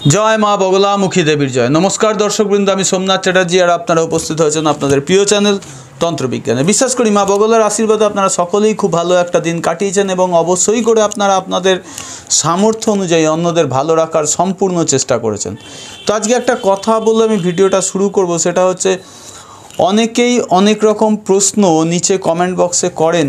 जय मा बगलामुखी देवीर जय। नमस्कार दर्शकबृंद, आमी सोमनाथ चैटार्जी और आपनारा उपस्थित हয়েছেন আপনাদের প্রিয় চ্যানেল তন্ত্রবিজ্ঞানে। বিশ্বাস করি মা বগলার আশীর্বাদে আপনারা সকলেই খুব ভালো একটা দিন কাটিয়েছেন এবং অবশ্যই করে আপনারা আপনাদের সামর্থ্য অনুযায়ী অন্যদের ভালো রাখার সম্পূর্ণ চেষ্টা করেছেন। তো আজকে একটা কথা বলে আমি ভিডিওটা শুরু করব, সেটা হচ্ছে অনেকেই অনেক রকম প্রশ্ন নিচে কমেন্ট বক্সে করেন,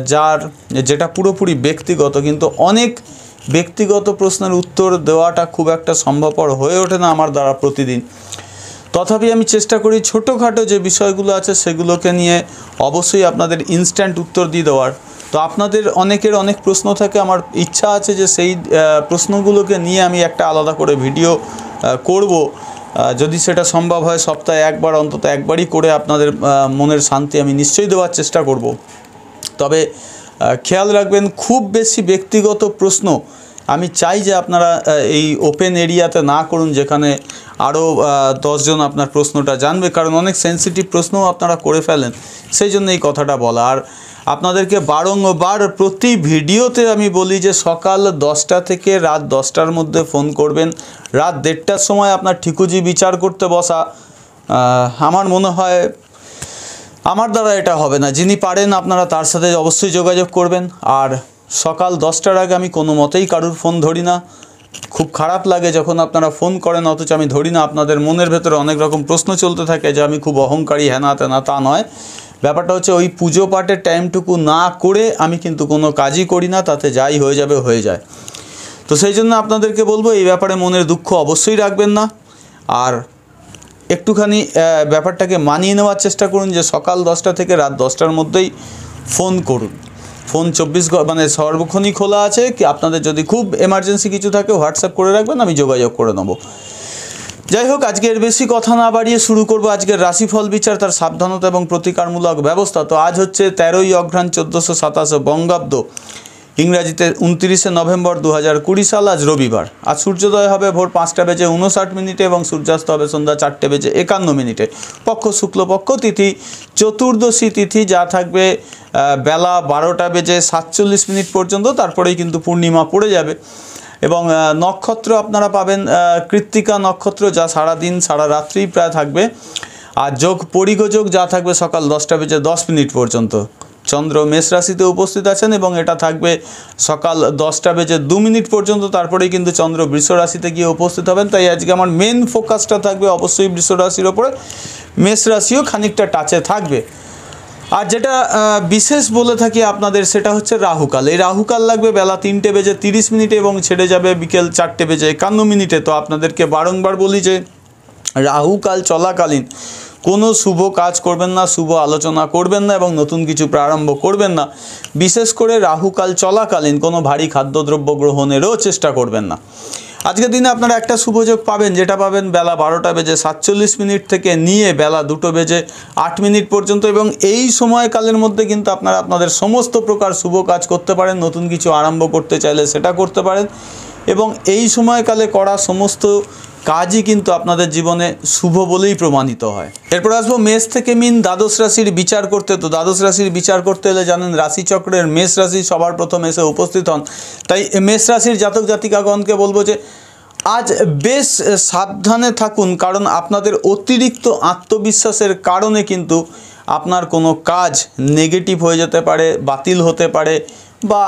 যেটা পুরোপুরি ব্যক্তিগত, কিন্তু অনেক ব্যক্তিগত প্রশ্নের উত্তর দেওয়াটা খুব একটা সম্ভবপর হয়ে ওঠে না আমার দ্বারা প্রতিদিন। তথাপি আমি চেষ্টা করি ছোটোখাটো যে বিষয়গুলো আছে সেগুলোকে নিয়ে অবশ্যই আপনাদের ইনস্ট্যান্ট উত্তর দিয়ে দেওয়ার। তো আপনাদের অনেকের অনেক প্রশ্ন থাকে, আমার ইচ্ছা আছে যে সেই প্রশ্নগুলোকে নিয়ে আমি একটা আলাদা করে ভিডিও করব, যদি সেটা সম্ভব হয় সপ্তাহে একবার, অন্তত একবারই করে আপনাদের মনের শান্তি আমি নিশ্চয়ই দেওয়ার চেষ্টা করব। তবে খেয়াল রাখবেন, খুব বেশি ব্যক্তিগত প্রশ্ন আমি চাই যে আপনারা এই ওপেন এরিয়াতে না করুন, যেখানে আরও 10 জন আপনার প্রশ্নটা জানবে, কারণ অনেক সেন্সিটিভ প্রশ্নও আপনারা করে ফেলেন। সেই জন্য এই কথাটা বলা। আর আপনাদেরকে বারংবার প্রতি ভিডিওতে আমি বলি যে সকাল 10টা থেকে রাত 10টার মধ্যে ফোন করবেন। রাত 1:30টার সময় আপনার ঠিকুজি বিচার করতে বসা, আমার মনে হয় আমার দ্বারা এটা হবে না। যিনি পারেন আপনারা তার সাথে অবশ্যই যোগাযোগ করবেন। আর সকাল 10টার আগে আমি কোনো মতেই কারুর ফোন ধরি না। খুব খারাপ লাগে যখন আপনারা ফোন করেন অথচ আমি ধরি না। আপনাদের মনের ভেতরে অনেক রকম প্রশ্ন চলতে থাকে যে আমি খুব অহংকারী, হ্যানা তেনা, তা নয়। ব্যাপারটা হচ্ছে ওই পুজো পাঠের টাইমটুকু না করে আমি কিন্তু কোনো কাজই করি না, তাতে যাই হয়ে যাবে হয়ে যায়। তো সেই জন্য আপনাদেরকে বলবো এই ব্যাপারে মনের দুঃখ অবশ্যই রাখবেন না। আর একটুখানি ব্যাপারটাকে মানিয়ে নেওয়ার চেষ্টা করুন যে সকাল 10টা থেকে রাত 10টার মধ্যেই ফোন করুন। ফোন 24 মানে সর্বক্ষণই খোলা আছে। কি আপনাদের যদি খুব এমার্জেন্সি কিছু থাকে হোয়াটসঅ্যাপ করে রাখবেন, আমি যোগাযোগ করে নেব। যাই হোক, আজকে এর বেশি কথা না বাড়িয়ে শুরু করব আজকের রাশিফল বিচার, তার সাবধানতা এবং প্রতিকারমূলক ব্যবস্থা। তো আজ হচ্ছে 13ই অঘ্রাণ 1427 বঙ্গাব্দ, ইংরাজিতে 29শে নভেম্বর 2020 সাল। আজ রবিবার। আজ সূর্যোদয় হবে ভোর 5টা বেজে 59 এবং সূর্যাস্ত হবে সন্ধ্যা 4টে বেজে 51। পক্ষ শুক্লপক্ষ, তিথি চতুর্দশী তিথি, যা থাকবে বেলা 12টা বেজে 47 পর্যন্ত। তারপরেই কিন্তু পূর্ণিমা পড়ে যাবে এবং নক্ষত্র আপনারা পাবেন কৃত্তিকা নক্ষত্র, যা সারাদিন সারা রাত্রি প্রায় থাকবে। আর যোগ পরিগযোগ যা থাকবে সকাল 10টা বেজে 10 পর্যন্ত। চন্দ্র মেষ রাশিতে উপস্থিত আছেন এবং এটা থাকবে সকাল 10টা বেজে 2 পর্যন্ত। তারপরেই কিন্তু চন্দ্র বৃষ রাশিতে গিয়ে উপস্থিত হবেন। তাই আজকে আমার মেন ফোকাসটা থাকবে অবশ্যই বৃষ রাশির ওপরে। মেষ রাশিও খানিকটা টাচে থাকবে। আর যেটা বিশেষ বলে থাকি আপনাদের, সেটা হচ্ছে রাহুকাল। এই রাহুকাল লাগবে বেলা 3টে বেজে 30 এবং ছেড়ে যাবে বিকেল 4টে বেজে 51। তো আপনাদেরকে বারংবার বলি যে রাহুকাল চলাকালীন কোনো শুভ কাজ করবেন না, শুভ আলোচনা করবেন না এবং নতুন কিছু প্রারম্ভ করবেন না। বিশেষ করে রাহুকাল চলাকালীন কোনো ভারী খাদ্যদ্রব্য গ্রহণেরও চেষ্টা করবেন না। আজকের দিনে আপনারা একটা শুভযোগ পাবেন, যেটা পাবেন বেলা 12টা বেজে 47 থেকে নিয়ে বেলা 2টো বেজে 8 পর্যন্ত। এবং এই সময়কালের মধ্যে কিন্তু আপনারা আপনাদের সমস্ত প্রকার শুভ কাজ করতে পারেন। নতুন কিছু আরম্ভ করতে চাইলে সেটা করতে পারেন এবং এই সময়কালে করা সমস্ত কাজই কিন্তু আপনাদের জীবনে শুভ বলেই প্রমাণিত হয়। এরপর আসবো মেষ থেকে মিন দ্বাদশ রাশির বিচার করতে। তো দ্বাদশ রাশির বিচার করতে এলে জানেন রাশিচক্রের মেষ রাশি সবার প্রথম এসে উপস্থিত হন। তাই মেষ রাশির জাতক জাতিকাগণকে বলবো যে আজ বেশ সাবধানে থাকুন, কারণ আপনাদের অতিরিক্ত আত্মবিশ্বাসের কারণে কিন্তু আপনার কোনো কাজ নেগেটিভ হয়ে যেতে পারে, বাতিল হতে পারে বা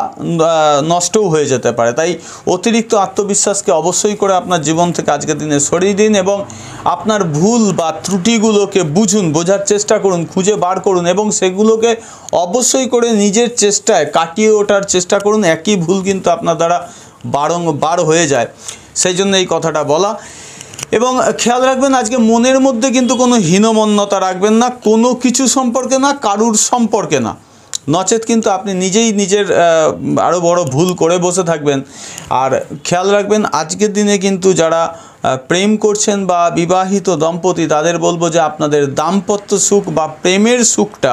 নষ্টও হয়ে যেতে পারে। তাই অতিরিক্ত আত্মবিশ্বাসকে অবশ্যই করে আপনার জীবন থেকে আজকের দিনে সরিয়ে দিন এবং আপনার ভুল বা ত্রুটিগুলোকে বোঝার চেষ্টা করুন, খুঁজে বার করুন এবং সেগুলোকে অবশ্যই করে নিজের চেষ্টায় কাটিয়ে ওঠার চেষ্টা করুন। একই ভুল কিন্তু আপনার দ্বারা বারংবার হয়ে যায়, সেই জন্য এই কথাটা বলা। এবং খেয়াল রাখবেন আজকে মনের মধ্যে কিন্তু কোনো হীনমন্যতা রাখবেন না, কোনো কিছু সম্পর্কে না, কারুর সম্পর্কে না, নচেত কিন্তু আপনি নিজেই নিজের আরও বড় ভুল করে বসে থাকবেন। আর খেয়াল রাখবেন আজকের দিনে কিন্তু যারা প্রেম করছেন বা বিবাহিত দম্পতি, তাদের বলবো যে আপনাদের দাম্পত্য সুখ বা প্রেমের সুখটা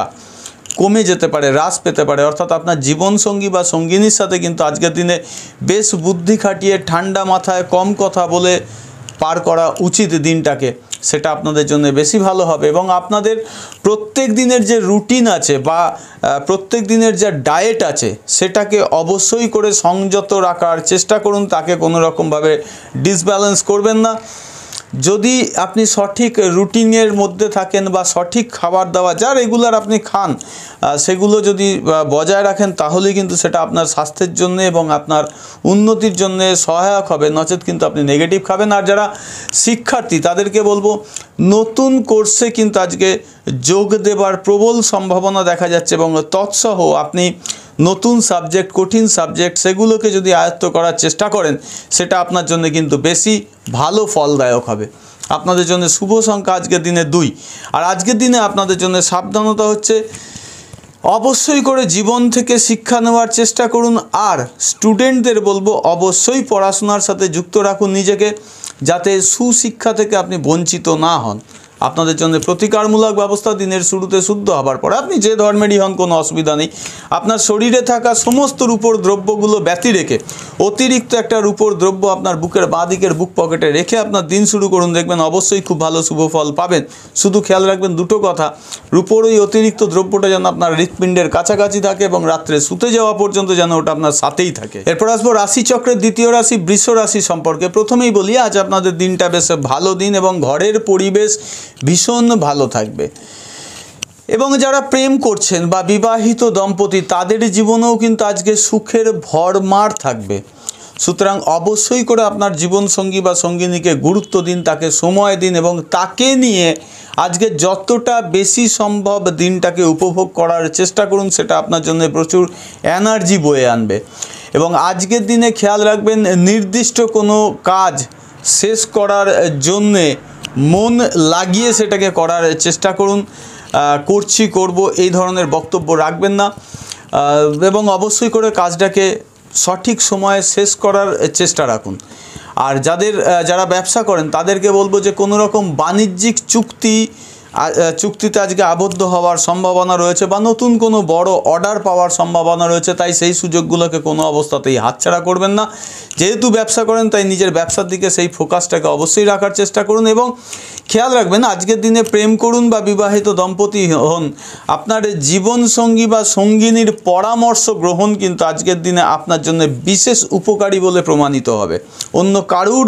কমে যেতে পারে, হ্রাস পেতে পারে। অর্থাৎ আপনার জীবনসঙ্গী বা সঙ্গিনীর সাথে কিন্তু আজকের দিনে বেশ বুদ্ধি খাটিয়ে ঠান্ডা মাথায় কম কথা বলে পার করা উচিত দিনটাকে। সেটা আপনাদের জন্য বেশি ভালো হবে। এবং আপনাদের প্রত্যেক দিনের যে রুটিন আছে বা প্রত্যেক দিনের যে ডায়েট আছে সেটাকে অবশ্যই করে সংযত রাখার চেষ্টা করুন, তাকে কোনো রকমভাবে ডিসব্যালেন্স করবেন না। যদি আপনি সঠিক রুটিনের মধ্যে থাকেন বা সঠিক খাবার দাবার যা রেগুলার আপনি খান সেগুলো যদি বজায় রাখেন তাহলে কিন্তু সেটা আপনার স্বাস্থ্যের জন্য এবং আপনার উন্নতির জন্য সহায়ক হবে, নচেত কিন্তু আপনি নেগেটিভ খাবেন। আর যারা শিক্ষার্থী তাদেরকে বলবো নতুন কোর্সে কিন্তু আজকে যোগ দেবার প্রবল সম্ভাবনা দেখা যাচ্ছে এবং তৎসহ আপনি নতুন সাবজেক্ট, কঠিন সাবজেক্ট সেগুলোকে যদি আয়ত্ত করার চেষ্টা করেন সেটা আপনার জন্য কিন্তু বেশি ভালো ফলদায়ক হবে। আপনাদের জন্য শুভ সংখ্যা আজকের দিনে 2। আর আজকের দিনে আপনাদের জন্য সাবধানতা হচ্ছে অবশ্যই করে জীবন থেকে শিক্ষা নেওয়ার চেষ্টা করুন। আর স্টুডেন্টদের বলবো অবশ্যই পড়াশোনার সাথে যুক্ত রাখুন নিজেকে, যাতে সুশিক্ষা থেকে আপনি বঞ্চিত না হন। আপনাদের জন্য প্রতিকারমূলক ব্যবস্থা দিনের শুরুতে শুদ্ধ হবার পরে আপনি যে ধর্মেরই হন কোনো অসুবিধা নেই। আপনার শরীরে থাকা সমস্ত রূপোর দ্রব্যগুলো ব্যতি রেখে অতিরিক্ত একটা রূপোর দ্রব্য আপনার বুকের বাঁ দিকের বুক পকেটে রেখে আপনার দিন শুরু করুন, দেখবেন অবশ্যই খুব ভালো শুভ ফল পাবেন। শুধু খেয়াল রাখবেন দুটো কথা, রূপোর ওই অতিরিক্ত দ্রব্যটা যেন আপনার হৃৎপিণ্ডের কাছাকাছি থাকে এবং রাত্রে শুতে যাওয়া পর্যন্ত যেন ওটা আপনার সাথেই থাকে। এরপর আসবো রাশিচক্রের দ্বিতীয় রাশি বৃষ রাশি সম্পর্কে। প্রথমেই বলি আজ আপনাদের দিনটা বেশ ভালো দিন এবং ঘরের পরিবেশ ভীষণ ভালো থাকবে। এবং যারা প্রেম করছেন বা বিবাহিত দম্পতি তাদের জীবনেও কিন্তু আজকে সুখের ভরমার থাকবে। সুতরাং অবশ্যই করে আপনার জীবনসঙ্গী বা সঙ্গিনীকে গুরুত্ব দিন, তাকে সময় দিন এবং তাকে নিয়ে আজকে যতটা বেশি সম্ভব দিনটাকে উপভোগ করার চেষ্টা করুন, সেটা আপনার জন্য প্রচুর এনার্জি বয়ে আনবে। এবং আজকের দিনে খেয়াল রাখবেন নির্দিষ্ট কোনো কাজ শেষ করার জন্যে মন লাগিয়ে সেটাকে করার চেষ্টা করুন। করব এই ধরনের বক্তব্য রাখবেন না এবং অবশ্যই করে কাজটাকে সঠিক সময়ে শেষ করার চেষ্টা রাখুন। আর যারা ব্যবসা করেন তাদেরকে বলবো যে কোনো রকম বাণিজ্যিক চুক্তিতে আজকে আবদ্ধ হওয়ার সম্ভাবনা রয়েছে বা নতুন কোনো বড় অর্ডার পাওয়ার সম্ভাবনা রয়েছে, তাই সেই সুযোগগুলোকে কোনো অবস্থাতেই হাতছাড়া করবেন না। যেহেতু ব্যবসা করেন তাই নিজের ব্যবসার দিকে সেই ফোকাসটাকে অবশ্যই রাখার চেষ্টা করুন। এবং খেয়াল রাখবেন আজকের দিনে প্রেম করুন বা বিবাহিত দম্পতি হন, আপনার জীবনসঙ্গী বা সঙ্গিনীর পরামর্শ গ্রহণ কিন্তু আজকের দিনে আপনার জন্য বিশেষ উপকারী বলে প্রমাণিত হবে। অন্য কারুর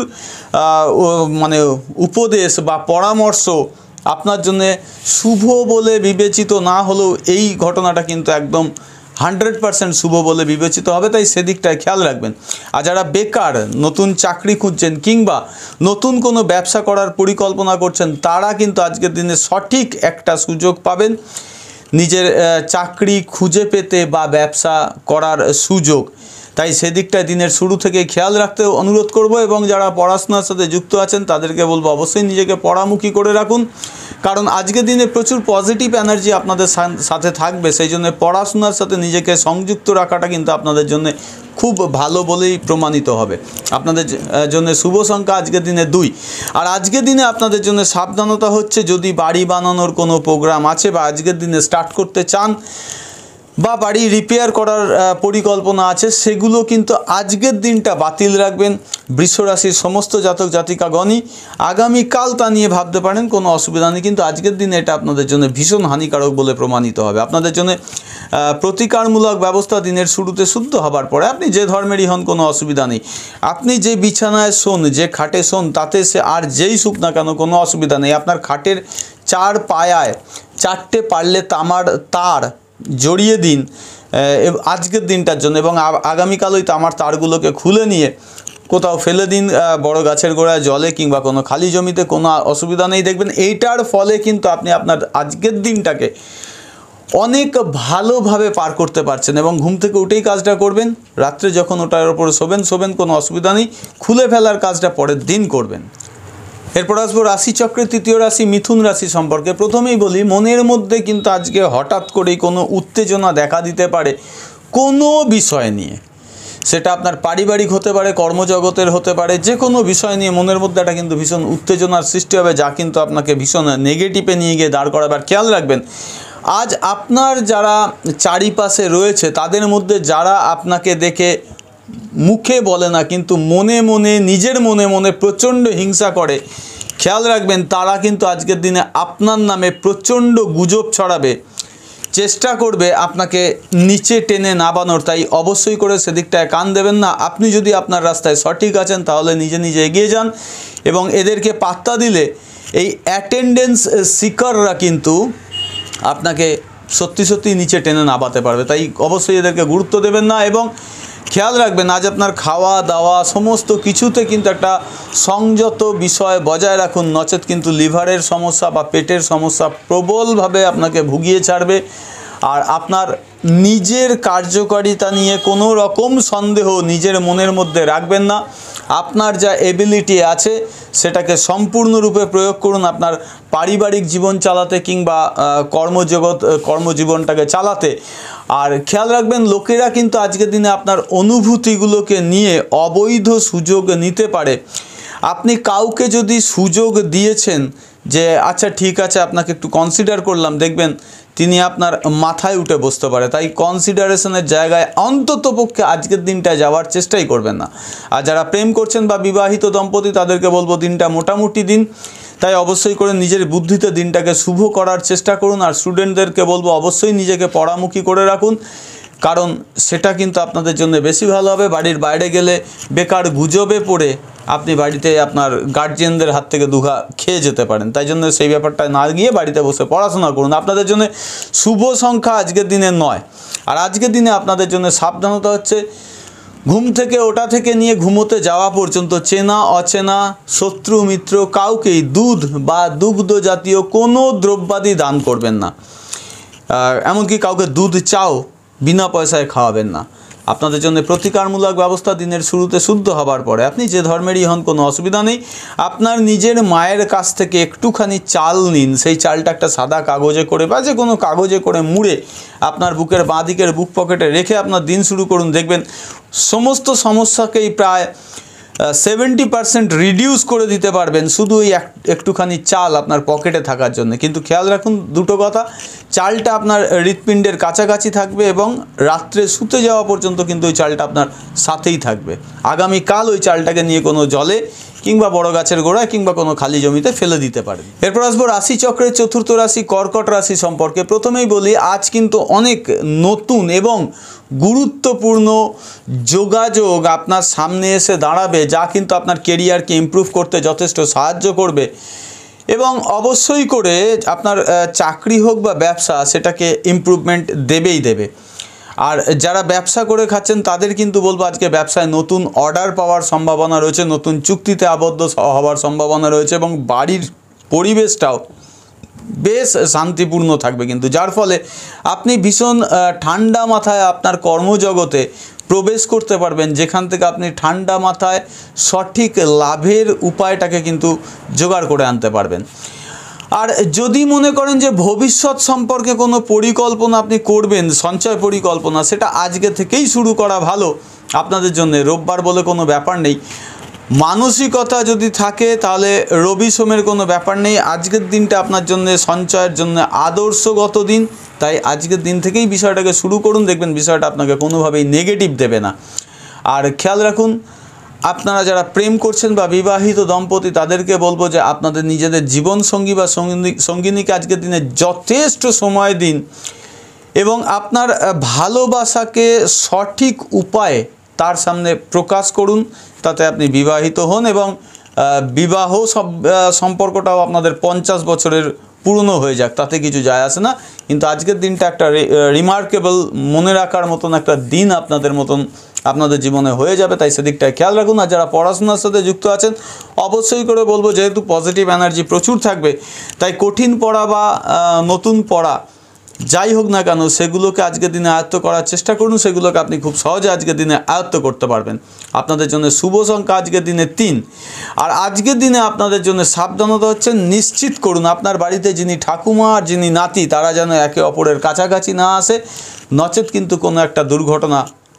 উপদেশ বা পরামর্শ আপনার জন্য শুভ বলে বিবেচিত না হলেও এই ঘটনাটা কিন্তু একদম 100% শুভ বলে বিবেচিত হবে, তাই সেদিকটায় খেয়াল রাখবেন। আর যারা বেকার, নতুন চাকরি খুঁজছেন কিংবা নতুন কোনো ব্যবসা করার পরিকল্পনা করছেন তারা কিন্তু আজকের দিনে সঠিক একটা সুযোগ পাবেন নিজের চাকরি খুঁজে পেতে বা ব্যবসা করার সুযোগ। তাই সেদিকটায় দিনের শুরু থেকে খেয়াল রাখতে অনুরোধ করব। এবং যারা পড়াশোনার সাথে যুক্ত আছেন তাদেরকে বলবো অবশ্যই নিজেকে পড়ামুখী করে রাখুন, কারণ আজকের দিনে প্রচুর পজিটিভ এনার্জি আপনাদের সাথে থাকবে। সেই জন্য পড়াশোনার সাথে নিজেকে সংযুক্ত রাখাটা কিন্তু আপনাদের জন্য খুব ভালো বলেই প্রমাণিত হবে। আপনাদের জন্য শুভ সংখ্যা আজকের দিনে 2। আর আজকের দিনে আপনাদের জন্য সাবধানতা হচ্ছে যদি বাড়ি বানানোর কোনো প্রোগ্রাম আছে বা আজকের দিনে স্টার্ট করতে চান বা বাড়ি রিপেয়ার করার পরিকল্পনা আছে সেগুলো কিন্তু আজকের দিনটা বাতিল রাখবেন। বৃষ রাশির সমস্ত জাতক জাতিকাগণই আগামীকাল তা নিয়ে ভাবতে পারেন, কোনো অসুবিধা নেই, কিন্তু আজকের দিনে এটা আপনাদের জন্য ভীষণ হানিকারক বলে প্রমাণিত হবে। আপনাদের জন্য প্রতিকারমূলক ব্যবস্থা দিনের শুরুতে শুদ্ধ হবার পরে আপনি যে ধর্মেরই হন কোনো অসুবিধা নেই। আপনি যে বিছানায় শোন, যে খাটে শোন, তাতে সে আর যেই শুক না কেন কোনো অসুবিধা নেই। আপনার খাটের 4 পায়ায় 4টে পারলে তামার তার জড়িয়ে দিন আজকের দিনটার জন্য এবং আগামীকাল ওই তামার তারগুলোকে খুলে নিয়ে কোথাও ফেলে দিন, বড় গাছের গোড়ায়, জলে কিংবা কোনো খালি জমিতে, কোনো অসুবিধা নেই। দেখবেন এইটার ফলে কিন্তু আপনি আপনার আজকের দিনটাকে অনেক ভালোভাবে পার করতে পারছেন। এবং ঘুম থেকে উঠেই কাজটা করবেন, রাত্রে যখন ওটার ওপরে শোবেন কোনো অসুবিধা নেই, খুলে ফেলার কাজটা পরের দিন করবেন। এরপর আসবো রাশিচক্রের তৃতীয় রাশি মিথুন রাশি সম্পর্কে। প্রথমেই বলি মনের মধ্যে কিন্তু আজকে হঠাৎ করেই কোনো উত্তেজনা দেখা দিতে পারে কোনো বিষয় নিয়ে, সেটা আপনার পারিবারিক হতে পারে, কর্মজগতের হতে পারে, যে কোনো বিষয় নিয়ে মনের মধ্যে একটা কিন্তু ভীষণ উত্তেজনার সৃষ্টি হবে, যা কিন্তু আপনাকে ভীষণ নেগেটিভে নিয়ে গিয়ে দাঁড় করাবে। আর খেয়াল রাখবেন আজ আপনার যারা চারিপাশে রয়েছে তাদের মধ্যে যারা আপনাকে দেখে মুখে বলে না কিন্তু মনে মনে, নিজের মনে মনে প্রচণ্ড হিংসা করে, খেয়াল রাখবেন তারা কিন্তু আজকের দিনে আপনার নামে প্রচণ্ড গুজব ছড়াবে, চেষ্টা করবে আপনাকে নিচে টেনে নামানোর। তাই অবশ্যই করে সেদিকটায় কান দেবেন না। আপনি যদি আপনার রাস্তায় সঠিক আছেন তাহলে নিজে নিজে এগিয়ে যান, এবং এদেরকে পাত্তা দিলে এই অ্যাটেন্ডেন্স সিকাররা কিন্তু আপনাকে সত্যি সত্যি নিচে টেনে নামাতে পারবে। তাই অবশ্যই এদেরকে গুরুত্ব দেবেন না, এবং খেয়াল রাখবেন আজ আপনার খাওয়া দাওয়া সমস্ত কিছুতে কিন্তু একটা সংযত বিষয় বজায় রাখুন, নচেত কিন্তু লিভারের সমস্যা বা পেটের সমস্যা প্রবলভাবে আপনাকে ভুগিয়ে ছাড়বে। আর আপনার নিজের কার্যকারিতা নিয়ে কোনো রকম সন্দেহ নিজের মনের মধ্যে রাখবেন না। আপনার যা এবিলিটি আছে সেটাকে সম্পূর্ণরূপে প্রয়োগ করুন আপনার পারিবারিক জীবন চালাতে কিংবা কর্মজীবনটাকে চালাতে। আর খেয়াল রাখবেন লোকেরা কিন্তু আজকের দিনে আপনার অনুভূতিগুলোকে নিয়ে অবৈধ সুযোগ নিতে পারে। আপনি কাউকে যদি সুযোগ দিয়েছেন যে আচ্ছা ঠিক আছে আপনাকে একটু কনসিডার করলাম, দেখবেন তিনি আপনার মাথায় উঠে বসতে পারে। তাই কনসিডারেশনের জায়গায় অন্ততপক্ষে আজকের দিনটায় যাওয়ার চেষ্টাই করবেন না। আর যারা প্রেম করছেন বা বিবাহিত দম্পতি তাদেরকে বলবো দিনটা মোটামুটি দিন, তাই অবশ্যই করে নিজের বুদ্ধিতে দিনটাকে শুভ করার চেষ্টা করুন। আর স্টুডেন্টদেরকে বলবো অবশ্যই নিজেকে পড়ামুখী করে রাখুন, কারণ সেটা কিন্তু আপনাদের জন্য বেশি ভালো হবে। বাড়ির বাইরে গেলে বেকার গুজবে পড়ে আপনি বাড়িতে আপনার গার্জিয়ানদের হাত থেকে দুঘা খেয়ে যেতে পারেন। তাই জন্য সেই ব্যাপারটা না গিয়ে বাড়িতে বসে পড়াশোনা করুন। আপনাদের জন্য শুভ সংখ্যা আজকের দিনে 9। আর আজকের দিনে আপনাদের জন্য সাবধানতা হচ্ছে ঘুম থেকে ওঠা থেকে নিয়ে ঘুমোতে যাওয়া পর্যন্ত চেনা অচেনা শত্রু মিত্র কাউকেই দুধ বা দুগ্ধ জাতীয় কোনো দ্রব্যাদি দান করবেন না। এমনকি কাউকে দুধ চাও বিনা পয়সায় খাওয়াবেন না। আপনাদের জন্য প্রতিকারমূলক ব্যবস্থা দিনের শুরুতে শুদ্ধ হবার পরে আপনি যে ধর্মেরই হন কোনো অসুবিধা নেই। আপনার নিজের মায়ের কাছ থেকে একটুখানি চাল নিন, সেই চালটা একটা সাদা কাগজে করে বা যে কোনো কাগজে করে মুড়ে আপনার বুকের বাঁ দিকের বুক পকেটে রেখে আপনার দিন শুরু করুন। দেখবেন সমস্ত সমস্যাকেই প্রায় 70% রিডিউস করে দিতে পারবেন শুধু এই একটুখানি চাল আপনার পকেটে থাকার জন্য। কিন্তু খেয়াল রাখুন দুটো কথা, চালটা আপনার হৃৎপিণ্ডের কাছাকাছি থাকবে এবং রাত্রে শুতে যাওয়া পর্যন্ত কিন্তু ওই চালটা আপনার সাথেই থাকবে। আগামীকাল ওই চালটাকে নিয়ে কোনো জলে কিংবা বড় গাছের গোড়ায় কিংবা কোনো খালি জমিতে ফেলে দিতে পারেন। এরপর আসবো রাশিচক্রের চতুর্থ রাশি কর্কট রাশি সম্পর্কে। প্রথমেই বলি আজ কিন্তু অনেক নতুন এবং গুরুত্বপূর্ণ যোগাযোগ আপনার সামনে এসে দাঁড়াবে, যা কিন্তু আপনার কেরিয়ারকে ইমপ্রুভ করতে যথেষ্ট সাহায্য করবে এবং অবশ্যই করে আপনার চাকরি হোক বা ব্যবসা সেটাকে ইমপ্রুভমেন্ট দেবেই দেবে। আর যারা ব্যবসা করে খাচ্ছেন তাদের কিন্তু বলবো আজকে ব্যবসায় নতুন অর্ডার পাওয়ার সম্ভাবনা রয়েছে, নতুন চুক্তিতে আবদ্ধ হওয়ার সম্ভাবনা রয়েছে এবং বাড়ির পরিবেশটাও বেশ শান্তিপূর্ণ থাকবে কিন্তু, যার ফলে আপনি ভীষণ ঠান্ডা মাথায় আপনার কর্মজগতে প্রবেশ করতে পারবেন, যেখান থেকে আপনি ঠান্ডা মাথায় সঠিক লাভের উপায়টাকে কিন্তু জোগাড় করে আনতে পারবেন। আর যদি মনে করেন যে ভবিষ্যৎ সম্পর্কে কোনো পরিকল্পনা আপনি করবেন, সঞ্চয় পরিকল্পনা, সেটা আজকে থেকেই শুরু করা ভালো আপনাদের জন্য। রোববার বলে কোনো ব্যাপার নেই, মানসিকতা যদি থাকে তাহলে রবি সোমের কোনো ব্যাপার নেই। আজকের দিনটা আপনার জন্য সঞ্চয়ের জন্য আদর্শগত দিন, তাই আজকের দিন থেকেই বিষয়টাকে শুরু করুন, দেখবেন বিষয়টা আপনাকে কোনোভাবেই নেগেটিভ দেবে না। আর খেয়াল রাখুন আপনারা যারা প্রেম করছেন বা বিবাহিত দম্পতি তাদেরকে বলবো যে আপনাদের নিজেদের জীবনসঙ্গী বা সঙ্গিনীকে আজকের দিনে যথেষ্ট সময় দিন এবং আপনার ভালোবাসাকে সঠিক উপায়ে তার সামনে প্রকাশ করুন, তাতে আপনি বিবাহিত হন এবং বিবাহ সম্পর্কটাও আপনাদের 50 বছরের পুরনো হয়ে যাক, তাতে কিছু যায় আসে না। কিন্তু আজকের দিনটা একটা রিমার্কেবল, মনে রাখার মতন একটা দিন আপনাদের জীবনে হয়ে যাবে, তাই সেদিকটায় খেয়াল রাখুন। আর যারা পড়াশোনার সাথে যুক্ত আছেন অবশ্যই করে বলবো, যেহেতু পজিটিভ এনার্জি প্রচুর থাকবে, তাই কঠিন পড়া বা নতুন পড়া যাই হোক না কেন সেগুলোকে আজকের দিনে আয়ত্ত করার চেষ্টা করুন, সেগুলোকে আপনি খুব সহজে আজকের দিনে আয়ত্ত করতে পারবেন। আপনাদের জন্য শুভ সংখ্যা আজকের দিনে 3। আর আজকের দিনে আপনাদের জন্য সাবধানতা হচ্ছে নিশ্চিত করুন আপনার বাড়িতে যিনি ঠাকুমা আর যিনি নাতি তারা যেন একে অপরের কাছাকাছি না আসে, নচেত কিন্তু কোনো একটা দুর্ঘটনা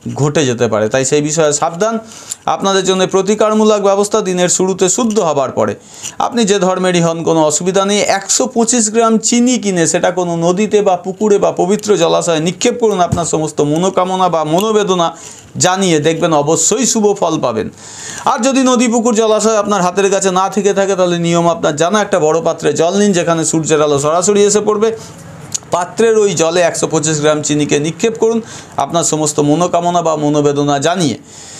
ঘটে যেতে পারে, তাই সেই বিষয়ে সাবধান। আপনাদের জন্য প্রতিকারমূলক ব্যবস্থা দিনের শুরুতে শুদ্ধ হবার পরে আপনি যে ধর্মেরই হন কোনো অসুবিধা নেই, 125 গ্রাম চিনি কিনে সেটা কোনো নদীতে বা পুকুরে বা পবিত্র জলাশয়ে নিক্ষেপ করুন। আপনার সমস্ত মনোকামনা বা মনোবেদনা জানিয়ে দেখবেন অবশ্যই শুভ ফল পাবেন। আর যদি নদী পুকুর জলাশয় আপনার হাতের কাছে না থেকে থাকে তাহলে নিয়ম আপনার জানা, একটা বড় পাত্রে জল নিন যেখানে সূর্যের আলো সরাসরি এসে পড়বে, পাত্রের ওই জলে 125 গ্রাম চিনিকে নিক্ষেপ করুন আপনার সমস্ত মনোকামনা বা মনোবেদনা জানিয়ে।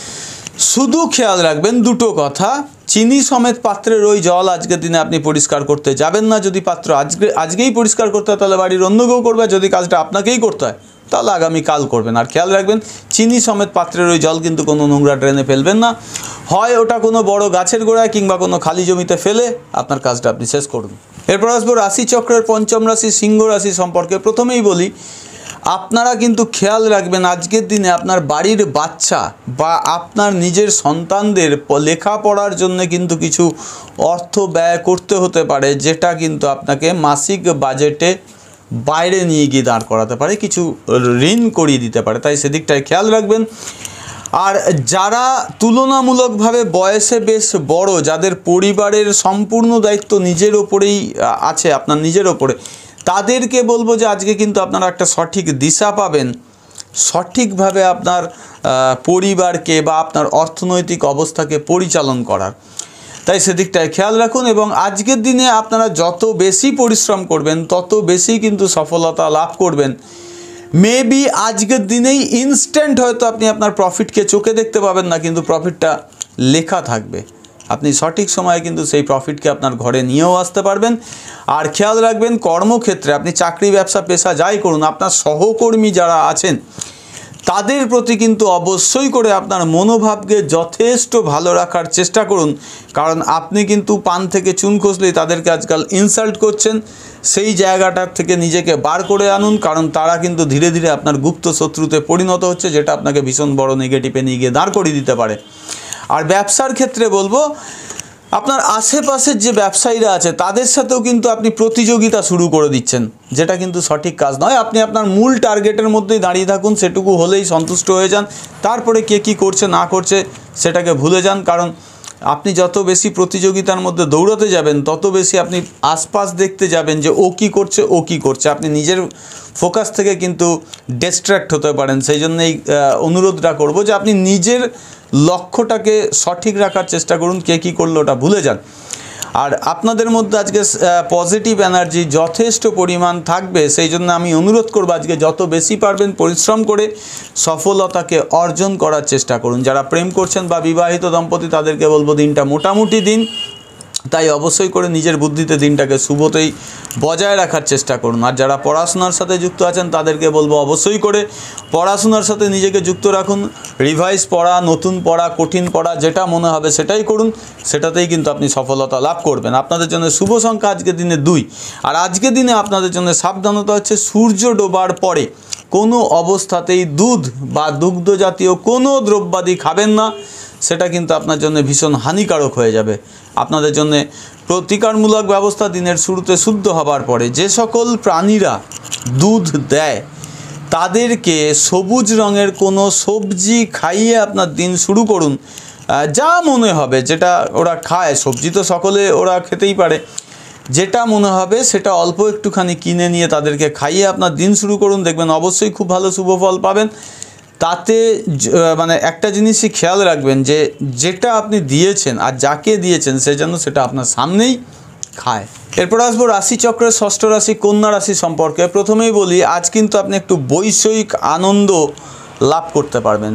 শুধু খেয়াল রাখবেন দুটো কথা, চিনি সমেত পাত্রের ওই জল আজকের দিনে আপনি পরিষ্কার করতে যাবেন না। যদি পাত্র আজকেই পরিষ্কার করতে হয় তাহলে বাড়ির অন্য কেউ করবে, যদি কাজটা আপনাকেই করতে হয় তাহলে আগামীকাল করবেন। আর খেয়াল রাখবেন চিনি সমেত পাত্রের ওই জল কিন্তু কোনো নোংরা ড্রেনে ফেলবেন না, হয় ওটা কোনো বড় গাছের গোড়ায় কিংবা কোনো খালি জমিতে ফেলে আপনার কাজটা আপনি শেষ করুন। এরপর আসবো রাশিচক্রের পঞ্চম রাশি সিংহ রাশি সম্পর্কে। প্রথমেই বলি আপনারা কিন্তু খেয়াল রাখবেন আজকের দিনে আপনার বাড়ির বাচ্চা বা আপনার নিজের সন্তানদের লেখাপড়ার জন্য কিন্তু কিছু অর্থ ব্যয় করতে হতে পারে, যেটা কিন্তু আপনাকে মাসিক বাজেটে বাইরে নিয়ে গিয়ে দাঁড় করাতে পারে, কিছু ঋণ করিয়ে দিতে পারে, তাই সেদিকটায় খেয়াল রাখবেন। আর যারা তুলনামূলকভাবে বয়সে বেশ বড়, যাদের পরিবারের সম্পূর্ণ দায়িত্ব নিজের ওপরেই আছে, আপনার নিজের ওপরে, তাদেরকে বলবো যে আজকে কিন্তু আপনারা একটা সঠিক দিশা পাবেন সঠিকভাবে আপনার পরিবারকে বা আপনার অর্থনৈতিক অবস্থাকে পরিচালন করার, তাই সেদিকটায় খেয়াল রাখুন। এবং আজকের দিনে আপনারা যত বেশি পরিশ্রম করবেন তত বেশি কিন্তু সফলতা লাভ করবেন। মেবি আজকের দিনেই ইনস্ট্যান্ট হয়তো আপনি আপনার প্রফিটকে চোখে দেখতে পাবেন না, কিন্তু প্রফিটটা লেখা থাকবে, আপনি সঠিক সময়ে কিন্তু সেই প্রফিটকে আপনার ঘরে নিয়েও আসতে পারবেন। আর খেয়াল রাখবেন কর্মক্ষেত্রে আপনি চাকরি ব্যবসা পেশা যাই করুন, আপনার সহকর্মী যারা আছেন তাদের প্রতি কিন্তু অবশ্যই করে আপনার মনোভাবকে যথেষ্ট ভালো রাখার চেষ্টা করুন, কারণ আপনি কিন্তু পান থেকে চুন খসলেই তাদেরকে আজকাল ইনসাল্ট করছেন। সেই জায়গাটার থেকে নিজেকে বার করে আনুন, কারণ তারা কিন্তু ধীরে ধীরে আপনার গুপ্ত শত্রুতে পরিণত হচ্ছে, যেটা আপনাকে ভীষণ বড় নেগেটিভে নিয়ে গিয়ে দাঁড় করিয়ে দিতে পারে। আর ব্যবসার ক্ষেত্রে বলবো আপনার আশেপাশের যে ব্যবসায়ীরা আছে তাদের সাথেও কিন্তু আপনি প্রতিযোগিতা শুরু করে দিচ্ছেন, যেটা কিন্তু সঠিক কাজ নয়। আপনি আপনার মূল টার্গেটের মধ্যেই দাঁড়িয়ে থাকুন, সেটুকু হলেই সন্তুষ্ট হয়ে যান, তারপরে কে কী করছে না করছে সেটাকে ভুলে যান। কারণ আপনি যত বেশি প্রতিযোগিতার মধ্যে দৌড়াতে যাবেন তত বেশি আপনি আশপাশ দেখতে যাবেন যে ও কী করছে ও কী করছে, আপনি নিজের ফোকাস থেকে কিন্তু ডিস্ট্র্যাক্ট হতে পারেন। সেই জন্যই অনুরোধটা করব যে আপনি নিজের লক্ষ্যটাকে সঠিক রাখার চেষ্টা করুন, কে কী করলো ওটা ভুলে যান। আর আপনাদের মধ্যে আজকে পজিটিভ এনার্জি যথেষ্ট পরিমাণ থাকবে, সেই জন্য আমি অনুরোধ করব আজকে যত বেশি পারবেন পরিশ্রম করে সফলতাকে অর্জন করার চেষ্টা করুন। যারা প্রেম করছেন বা বিবাহিত দম্পতি তাদেরকে বলবো দিনটা মোটামুটি দিন, তাই অবশ্যই করে নিজের বুদ্ধিতে দিনটাকে শুভতেই বজায় রাখার চেষ্টা করুন। আর যারা পড়াশোনার সাথে যুক্ত আছেন তাদেরকে বলবো অবশ্যই করে পড়াশোনার সাথে নিজেকে যুক্ত রাখুন। রিভাইজ পড়া, নতুন পড়া, কঠিন পড়া, যেটা মনে হবে সেটাই করুন, সেটাতেই কিন্তু আপনি সফলতা লাভ করবেন। আপনাদের জন্য শুভ সংখ্যা আজকের দিনে 2। আর আজকের দিনে আপনাদের জন্য সাবধানতা হচ্ছে সূর্য ডোবার পরে কোনো অবস্থাতেই দুধ বা দুগ্ধ জাতীয় কোনো দ্রব্যাদি খাবেন না, সেটা কিন্তু আপনার জন্য ভীষণ হানিকারক হয়ে যাবে। আপনাদের জন্য প্রতিকারমূলক ব্যবস্থা দিনের শুরুতে শুদ্ধ হবার পরে যে সকল প্রাণীরা দুধ দেয় তাদেরকে সবুজ রঙের কোনো সবজি খাইয়ে আপনার দিন শুরু করুন। যা মনে হবে যেটা ওরা খায়, সবজি তো সকলে ওরা খেতেই পারে, যেটা মনে হবে সেটা অল্প একটুখানি কিনে নিয়ে তাদেরকে খাইয়ে আপনার দিন শুরু করুন, দেখবেন অবশ্যই খুব ভালো শুভ ফল পাবেন। তাতে মানে একটা জিনিসই খেয়াল রাখবেন যে যেটা আপনি দিয়েছেন আর যাকে দিয়েছেন সে যেন সেটা আপনার সামনেই খায়। এরপর আসবো রাশিচক্রের ষষ্ঠ রাশি কন্যা রাশি সম্পর্কে। প্রথমেই বলি আজ কিন্তু আপনি একটু বৈষয়িক আনন্দ লাভ করতে পারবেন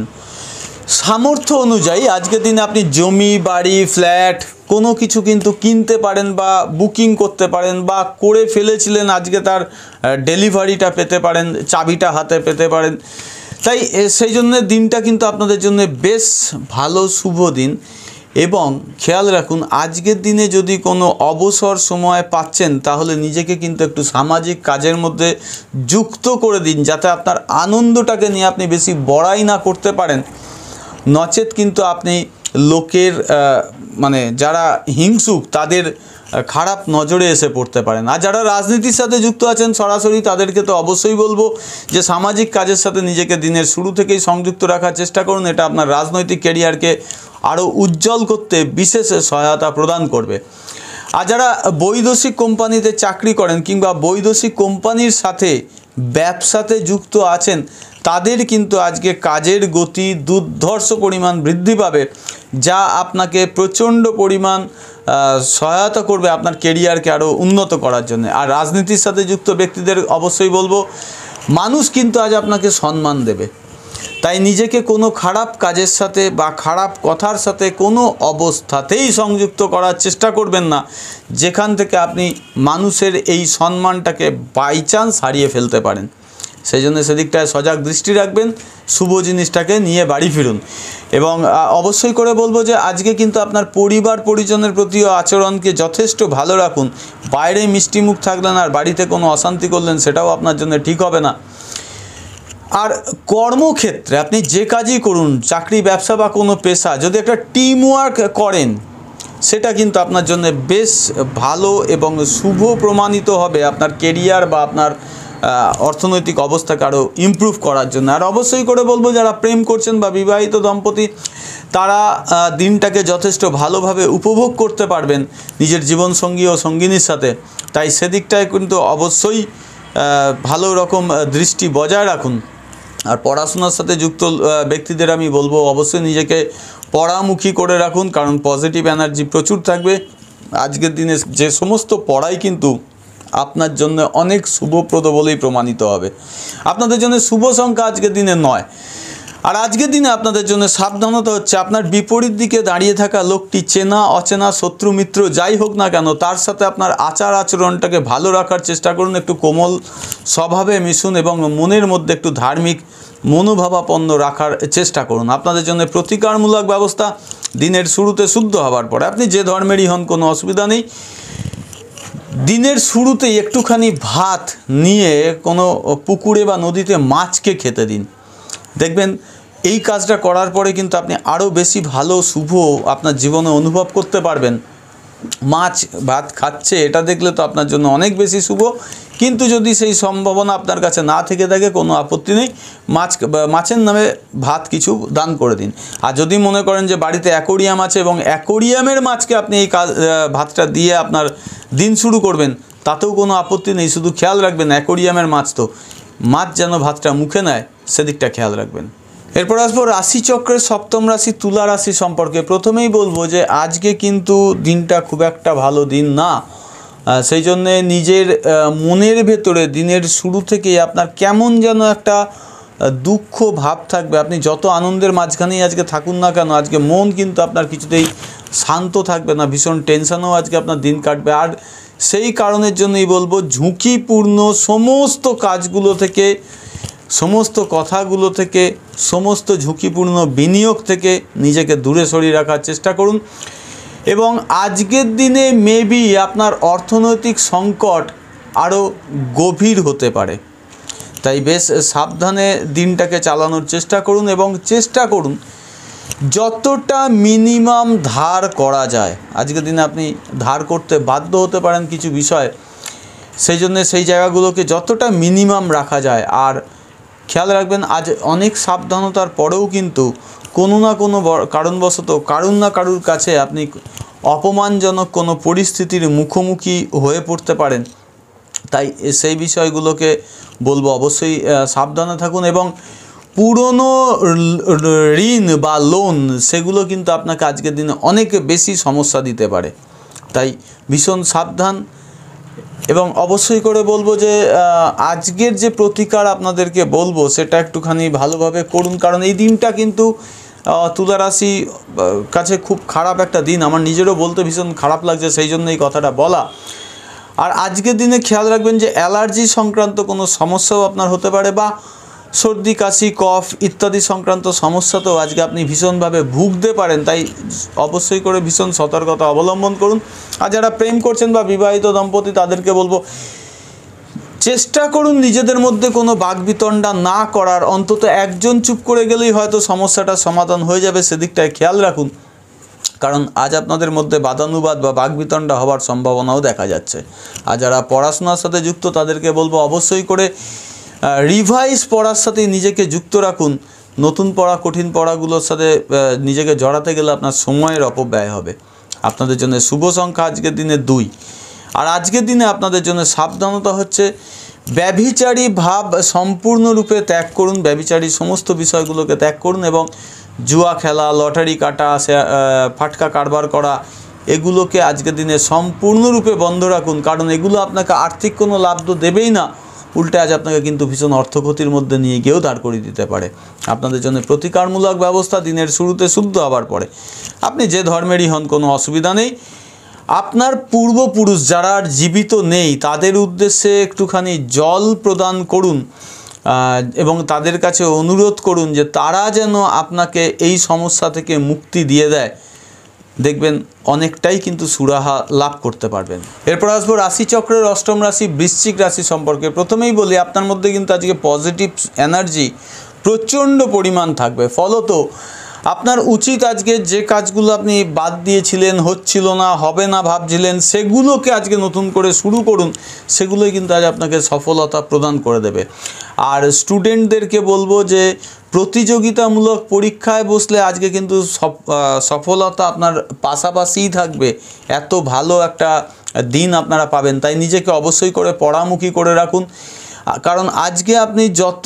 সামর্থ্য অনুযায়ী। আজকের দিনে আপনি জমি, বাড়ি, ফ্ল্যাট কোনো কিছু কিন্তু কিনতে পারেন বা বুকিং করতে পারেন, বা করে ফেলেছিলেন আজকে তার ডেলিভারিটা পেতে পারেন, চাবিটা হাতে পেতে পারেন। তাই সেই জন্য দিনটা কিন্তু আপনাদের জন্য বেশ ভালো শুভ দিন। এবং খেয়াল রাখুন আজকের দিনে যদি কোনো অবসর সময় পাচ্ছেন তাহলে নিজেকে কিন্তু একটু সামাজিক কাজের মধ্যে যুক্ত করে দিন, যাতে আপনার আনন্দটাকে নিয়ে আপনি বেশি বড়াই না করতে পারেন। নচেত কিন্তু আপনি লোকের মানে যারা হিংসুক তাদের খারাপ নজরে এসে পড়তে পারেন। আর যারা রাজনীতির সাথে যুক্ত আছেন সরাসরি, তাদেরকে তো অবশ্যই বলবো যে সামাজিক কাজের সাথে নিজেকে দিনের শুরু থেকেই সংযুক্ত রাখার চেষ্টা করুন। এটা আপনার রাজনৈতিক ক্যারিয়ারকে আরও উজ্জ্বল করতে বিশেষ সহায়তা প্রদান করবে। আর যারা বৈদেশিক কোম্পানিতে চাকরি করেন কিংবা বৈদেশিক কোম্পানির সাথে ব্যবসাতে যুক্ত আছেন, তাদের কিন্তু আজকে কাজের গতি দুর্ধর্ষ পরিমাণ বৃদ্ধি পাবে, যা আপনাকে প্রচণ্ড পরিমাণ সহায়তা করবে আপনার কেরিয়ারকে আরও উন্নত করার জন্য। আর রাজনীতির সাথে যুক্ত ব্যক্তিদের অবশ্যই বলবো, মানুষ কিন্তু আজ আপনাকে সম্মান দেবে। তাই নিজেকে কোনো খারাপ কাজের সাথে বা খারাপ কথার সাথে কোনো অবস্থাতেই সংযুক্ত করার চেষ্টা করবেন না, যেখান থেকে আপনি মানুষের এই সম্মানটাকে বাই চান্স হারিয়ে ফেলতে পারেন। সেই জন্য সেদিকটায় সজাগ দৃষ্টি রাখবেন, শুভ জিনিসটাকে নিয়ে বাড়ি ফিরুন। এবং অবশ্যই করে বলবো যে আজকে কিন্তু আপনার পরিবার পরিজনের প্রতিও আচরণকে যথেষ্ট ভালো রাখুন। বাইরে মিষ্টিমুখ থাকলেন আর বাড়িতে কোনো অশান্তি করলেন, সেটাও আপনার জন্য ঠিক হবে না। আর কর্মক্ষেত্রে আপনি যে কাজই করুন, চাকরি, ব্যবসা বা কোনো পেশা, যদি একটা টিম ওয়ার্ক করেন, সেটা কিন্তু আপনার জন্য বেশ ভালো এবং শুভ প্রমাণিত হবে আপনার কেরিয়ার বা আপনার অর্থনৈতিক অবস্থাকে আরও ইমপ্রুভ করার জন্য। আর অবশ্যই করে বলবো, যারা প্রেম করছেন বা বিবাহিত দম্পতি, তারা দিনটাকে যথেষ্ট ভালোভাবে উপভোগ করতে পারবেন নিজের জীবনসঙ্গী ও সঙ্গিনীর সাথে। তাই সেদিকটায় কিন্তু অবশ্যই ভালো রকম দৃষ্টি বজায় রাখুন। আর পড়াশোনার সাথে যুক্ত ব্যক্তিদের আমি বলবো, অবশ্যই নিজেকে পড়ামুখী করে রাখুন, কারণ পজিটিভ এনার্জি প্রচুর থাকবে। আজকের দিনে যে সমস্ত পড়াই কিন্তু আপনার জন্য অনেক শুভপ্রদ বলেই প্রমাণিত হবে। আপনাদের জন্য শুভ সংখ্যা আজকের দিনে 9। আর আজকের দিনে আপনাদের জন্য সাবধানতা হচ্ছে, আপনার বিপরীত দিকে দাঁড়িয়ে থাকা লোকটি চেনা অচেনা শত্রু মিত্র যাই হোক না কেন, তার সাথে আপনার আচার আচরণটাকে ভালো রাখার চেষ্টা করুন। একটু কোমল স্বভাবে মিশুন এবং মনের মধ্যে একটু ধার্মিক মনোভাবাপন্ন রাখার চেষ্টা করুন। আপনাদের জন্য প্রতিকারমূলক ব্যবস্থা দিনের শুরুতে শুদ্ধ হওয়ার পরে, আপনি যে ধর্মেরই হন কোনো অসুবিধা নেই, দিনের শুরুতেই একটুখানি ভাত নিয়ে কোনো পুকুরে বা নদীতে মাছকে খেতে দিন। দেখবেন এই কাজটা করার পরে কিন্তু আপনি আরও বেশি ভালো শুভ আপনার জীবনে অনুভব করতে পারবেন। মাছ ভাত খাচ্ছে, এটা দেখলে তো আপনার জন্য অনেক বেশি শুভ। কিন্তু যদি সেই সম্ভাবনা আপনার কাছে না থেকে থাকে, কোনো আপত্তি নেই, মাছের নামে ভাত কিছু দান করে দিন। আর যদি মনে করেন যে বাড়িতে অ্যাকোরিয়াম আছে এবং অ্যাকোরিয়ামের মাছকে আপনি এই ভাতটা দিয়ে আপনার দিন শুরু করবেন, তাতেও কোনো আপত্তি নেই। শুধু খেয়াল রাখবেন, অ্যাকোরিয়ামের মাছ তো, মাছ যেন ভাতটা মুখে নেয় সেদিকটা খেয়াল রাখবেন। এরপর আসবো রাশিচক্রের সপ্তম রাশি তুলা রাশি সম্পর্কে। প্রথমেই বলবো যে আজকে কিন্তু দিনটা খুব একটা ভালো দিন না। সেই জন্যে নিজের মনের ভেতরে দিনের শুরু থেকেই আপনার কেমন যেন একটা দুঃখ ভাব থাকবে। আপনি যত আনন্দের মাঝখানেই আজকে থাকুন না কেন, আজকে মন কিন্তু আপনার কিছুতেই শান্ত থাকবে না, ভীষণ টেনশনেও আজকে আপনার দিন কাটবে। আর সেই কারণের জন্যই বলবো, ঝুঁকিপূর্ণ সমস্ত কাজগুলো থেকে, সমস্ত কথাগুলো থেকে, সমস্ত ঝুঁকিপূর্ণ বিনিয়োগ থেকে নিজেকে দূরে সরিয়ে রাখার চেষ্টা করুন। এবং আজকের দিনে মেবি আপনার অর্থনৈতিক সংকট আরও গভীর হতে পারে। তাই বেশ সাবধানে দিনটাকে চালানোর চেষ্টা করুন এবং চেষ্টা করুন যতটা মিনিমাম ধার করা যায়। আজকের দিনে আপনি ধার করতে বাধ্য হতে পারেন কিছু বিষয়, সেই জন্য সেই জায়গাগুলোকে যতটা মিনিমাম রাখা যায়। আর খেয়াল রাখবেন, আজ অনেক সাবধানতার পরেও কিন্তু কোনো না কোনো কারণবশত কারুর না কারুর কাছে আপনি অপমানজনক কোনো পরিস্থিতির মুখোমুখি হয়ে পড়তে পারেন। তাই সেই বিষয়গুলোকে বলবো অবশ্যই সাবধানে থাকুন। এবং পুরনো ঋণ বা লোন, সেগুলো কিন্তু আপনাকে আজকের দিনে অনেক বেশি সমস্যা দিতে পারে। তাই ভীষণ সাবধান। এবং অবশ্যই করে বলবো যে আজকের যে প্রতিকার আপনাদেরকে বলবো, সেটা একটুখানি ভালোভাবে করুন, কারণ এই দিনটা কিন্তু তুলা রাশি কাছে খুব খারাপ একটা দিন। আমার নিজেরও বলতে ভীষণ খারাপ লাগছে, সেই জন্য এই কথাটা বলা। আর আজকের দিনে খেয়াল রাখবেন যে অ্যালার্জি সংক্রান্ত কোনো সমস্যাও আপনার হতে পারে, বা সর্দি কাশি কফ ইত্যাদি সংক্রান্ত সমস্যাতেও আজকে আপনি ভীষণভাবে ভুগতে পারেন। তাই অবশ্যই করে ভীষণ সতর্কতা অবলম্বন করুন। আর যারা প্রেম করছেন বা বিবাহিত দম্পতি, তাদেরকে বলবো চেষ্টা করুন নিজেদের মধ্যে কোনো বাকবিতণ্ডা না করার। অন্তত একজন চুপ করে গেলেই হয়তো সমস্যাটার সমাধান হয়ে যাবে, সেদিকটায় খেয়াল রাখুন। কারণ আজ আপনাদের মধ্যে বাদানুবাদ বা বাকবিতণ্ডা হওয়ার সম্ভাবনাও দেখা যাচ্ছে। আর যারা পড়াশোনার সাথে যুক্ত তাদেরকে বলবো অবশ্যই করে রিভাইজ পড়ার সাথে নিজেকে যুক্ত রাখুন। নতুন পড়া কঠিন পড়াগুলোর সাথে নিজেকে জড়াতে গেলে আপনার সময়ের অপব্যয় হবে। আপনাদের জন্য শুভ সংখ্যা আজকের দিনে 2। আর আজকের দিনে আপনাদের জন্য সাবধানতা হচ্ছে ব্যভিচারী ভাব সম্পূর্ণরূপে ত্যাগ করুন। ব্যভিচারী সমস্ত বিষয়গুলোকে ত্যাগ করুন এবং জুয়া খেলা, লটারি কাটা, ফাটকা কারবার করা এগুলোকে আজকের দিনে সম্পূর্ণরূপে বন্ধ রাখুন। কারণ এগুলো আপনাকে আর্থিক কোনো লাভ তো দেবেই না, উল্টে আজ আপনাকে কিন্তু ভীষণ অর্থক্ষতির মধ্যে নিয়ে গিয়েও দাঁড় করিয়ে দিতে পারে। আপনাদের জন্য প্রতিকারমূলক ব্যবস্থা দিনের শুরুতে শুদ্ধ হবার পরে। আপনি যে ধর্মেরই হন কোনো অসুবিধা নেই। আপনার পূর্বপুরুষ যারা আর জীবিত নেই তাদের উদ্দেশ্যে একটুখানি জল প্রদান করুন এবং তাদের কাছে অনুরোধ করুন যে তারা যেন আপনাকে এই সমস্যা থেকে মুক্তি দিয়ে দেয়। দেখবেন অনেকটাই কিন্তু সুরাহা লাভ করতে পারবেন। এরপর আসবো রাশিচক্রের অষ্টম রাশি বৃশ্চিক রাশি সম্পর্কে। প্রথমেই বলি আপনার মধ্যে কিন্তু আজকে পজিটিভ এনার্জি প্রচণ্ড পরিমাণ থাকবে। ফলত আপনার উচিত আজকে যে কাজগুলো আপনি বাদ দিয়েছিলেন, হচ্ছিল না, হবে না ভাবছিলেন, সেগুলোকে আজকে নতুন করে শুরু করুন। সেগুলোই কিন্তু আজ আপনাকে সফলতা প্রদান করে দেবে। আর স্টুডেন্টদেরকে বলবো যে প্রতিযোগিতামূলক পরীক্ষায় বসলে আজকে কিন্তু সফলতা আপনার পাশাপাশিই থাকবে। এত ভালো একটা দিন আপনারা পাবেন। তাই নিজেকে অবশ্যই করে পড়ামুখী করে রাখুন। কারণ আজকে আপনি যত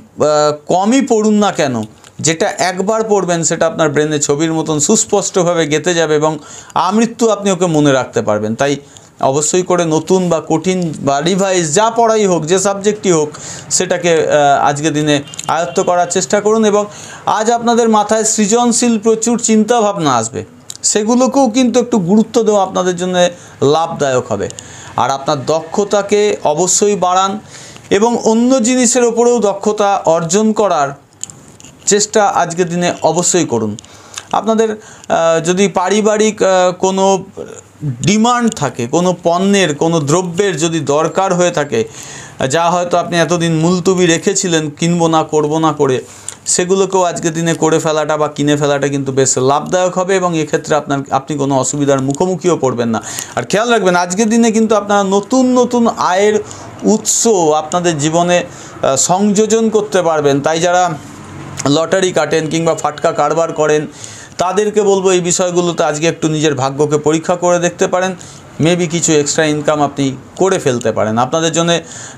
কমই পড়ুন না কেন, যেটা একবার পড়বেন সেটা আপনার ব্রেনে ছবির মতন সুস্পষ্টভাবে গেঁথে যাবে এবং আমৃত্যু আপনি ওকে মনে রাখতে পারবেন। তাই অবশ্যই করে নতুন বা কঠিন বা রিভাইজ যা পড়াই হোক, যে সাবজেক্টই হোক, সেটাকে আজকের দিনে আয়ত্ত করার চেষ্টা করুন। এবং আজ আপনাদের মাথায় সৃজনশীল প্রচুর চিন্তা ভাবনা আসবে, সেগুলোকেও কিন্তু একটু গুরুত্ব দেওয়া আপনাদের জন্য লাভদায়ক হবে। আর আপনার দক্ষতাকে অবশ্যই বাড়ান এবং অন্য জিনিসের ওপরেও দক্ষতা অর্জন করার চেষ্টা আজকের দিনে অবশ্যই করুন। আপনাদের যদি পারিবারিক কোনো ডিমান্ড থাকে, কোনো পণ্যের, কোনো দ্রব্যের যদি দরকার হয়ে থাকে, যা হয়তো আপনি এতদিন মুলতুবি রেখেছিলেন কিনবো না, করবো না করে, সেগুলোকেও আজকের দিনে করে ফেলাটা বা কিনে ফেলাটা কিন্তু বেশ লাভদায়ক হবে এবং এক্ষেত্রে আপনি কোনো অসুবিধার মুখোমুখিও পড়বেন না। আর খেয়াল রাখবেন আজকের দিনে কিন্তু আপনারা নতুন নতুন আয়ের উৎস আপনাদের জীবনে সংযোজন করতে পারবেন। তাই যারা লটারি কাটেন কিংবা ফাটকা কারবার করেন তাদেরকে বলবো এই বিষয়গুলোতে আজকে একটু নিজের ভাগ্যকে পরীক্ষা করে দেখতে পারেন। মেবি কিছু এক্সট্রা ইনকাম আপনি করে ফেলতে পারেন। আপনাদের জন্য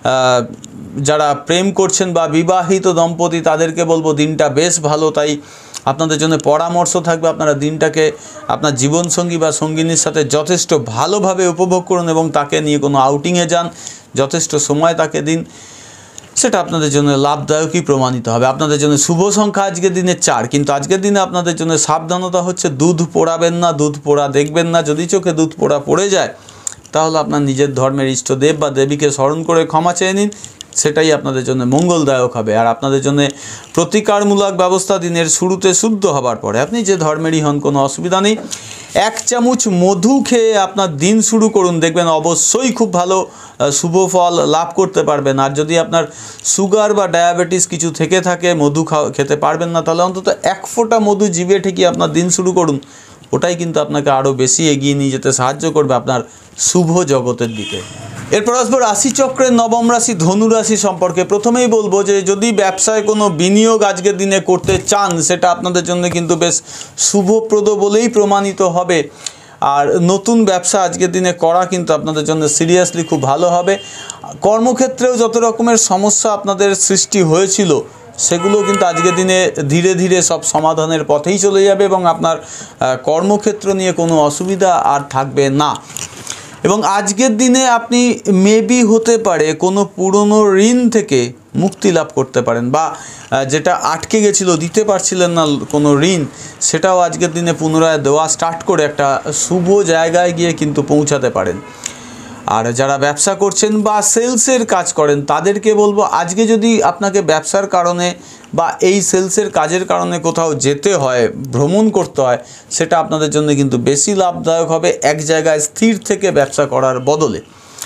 যারা প্রেম করছেন বা বিবাহিত দম্পতি তাদেরকে বলবো দিনটা বেশ ভালো। তাই আপনাদের জন্য পরামর্শ থাকবে আপনারা দিনটাকে আপনার জীবনসঙ্গী বা সঙ্গিনীর সাথে যথেষ্ট ভালোভাবে উপভোগ করুন এবং তাকে নিয়ে কোনো আউটিংয়ে যান, যথেষ্ট সময় তাকে দিন, সেটা আপনাদের জন্য লাভদায়কই প্রমাণিত হবে। আপনাদের জন্য শুভ সংখ্যা আজকের দিনে 4, কিন্তু আজকের দিনে আপনাদের জন্য সাবধানতা হচ্ছে দুধ পোড়াবেন না, দুধ পোড়া দেখবেন না। যদি চোখে দুধ পোড়া পড়ে যায় তাহলে আপনার নিজের ধর্মের ইষ্টদেব বা দেবীকে স্মরণ করে ক্ষমা চেয়ে নিন, সেটাই আপনাদের জন্য মঙ্গলদায়ক হবে। আর আপনাদের জন্য প্রতিকারমূলক ব্যবস্থা দিনের শুরুতে শুদ্ধ হবার পরে, আপনি যে ধর্মেরই হন কোনো অসুবিধা নেই, 1 চামচ মধু খেয়ে আপনার দিন শুরু করুন। দেখবেন অবশ্যই খুব ভালো শুভ ফল লাভ করতে পারবেন। আর যদি আপনার সুগার বা ডায়াবেটিস কিছু থেকে থাকে, মধু খেতে পারবেন না, তাহলে অন্তত 1 ফোঁটা মধু জিভে ঠেকিয়ে আপনার দিন শুরু করুন। ওটাই কিন্তু আপনাকে আরও বেশি এগিয়ে নিয়ে যেতে সাহায্য করবে আপনার শুভ জগতের দিকে। এরপর আসবো রাশিচক্রের নবম রাশি ধনু রাশি সম্পর্কে। প্রথমেই বলবো যে যদি ব্যবসায় কোনো বিনিয়োগ আজকের দিনে করতে চান সেটা আপনাদের জন্য কিন্তু বেশ শুভপ্রদ বলেই প্রমাণিত হবে। আর নতুন ব্যবসা আজকের দিনে করা কিন্তু আপনাদের জন্য সিরিয়াসলি খুব ভালো হবে। কর্মক্ষেত্রেও যত রকমের সমস্যা আপনাদের সৃষ্টি হয়েছিল সেগুলো কিন্তু আজকের দিনে ধীরে ধীরে সব সমাধানের পথেই চলে যাবে এবং আপনার কর্মক্ষেত্র নিয়ে কোনো অসুবিধা আর থাকবে না। এবং আজকের দিনে আপনি মেবি হতে পারে কোনো পুরনো ঋণ থেকে মুক্তি লাভ করতে পারেন, বা যেটা আটকে গেছিলো দিতে পারছিলেন না কোনো ঋণ, সেটাও আজকের দিনে পুনরায় দেওয়া স্টার্ট করে একটা শুভ জায়গায় গিয়ে কিন্তু পৌঁছাতে পারেন। আর যারা ব্যবসা করছেন বা সেলসের কাজ করেন তাদেরকে বলবো আজকে যদি আপনাকে ব্যবসার কারণে বা এই সেলসের কাজের কারণে কোথাও যেতে হয়, ভ্রমণ করতে হয়, সেটা আপনাদের জন্য কিন্তু বেশি লাভদায়ক হবে এক জায়গায় স্থির থেকে ব্যবসা করার বদলে।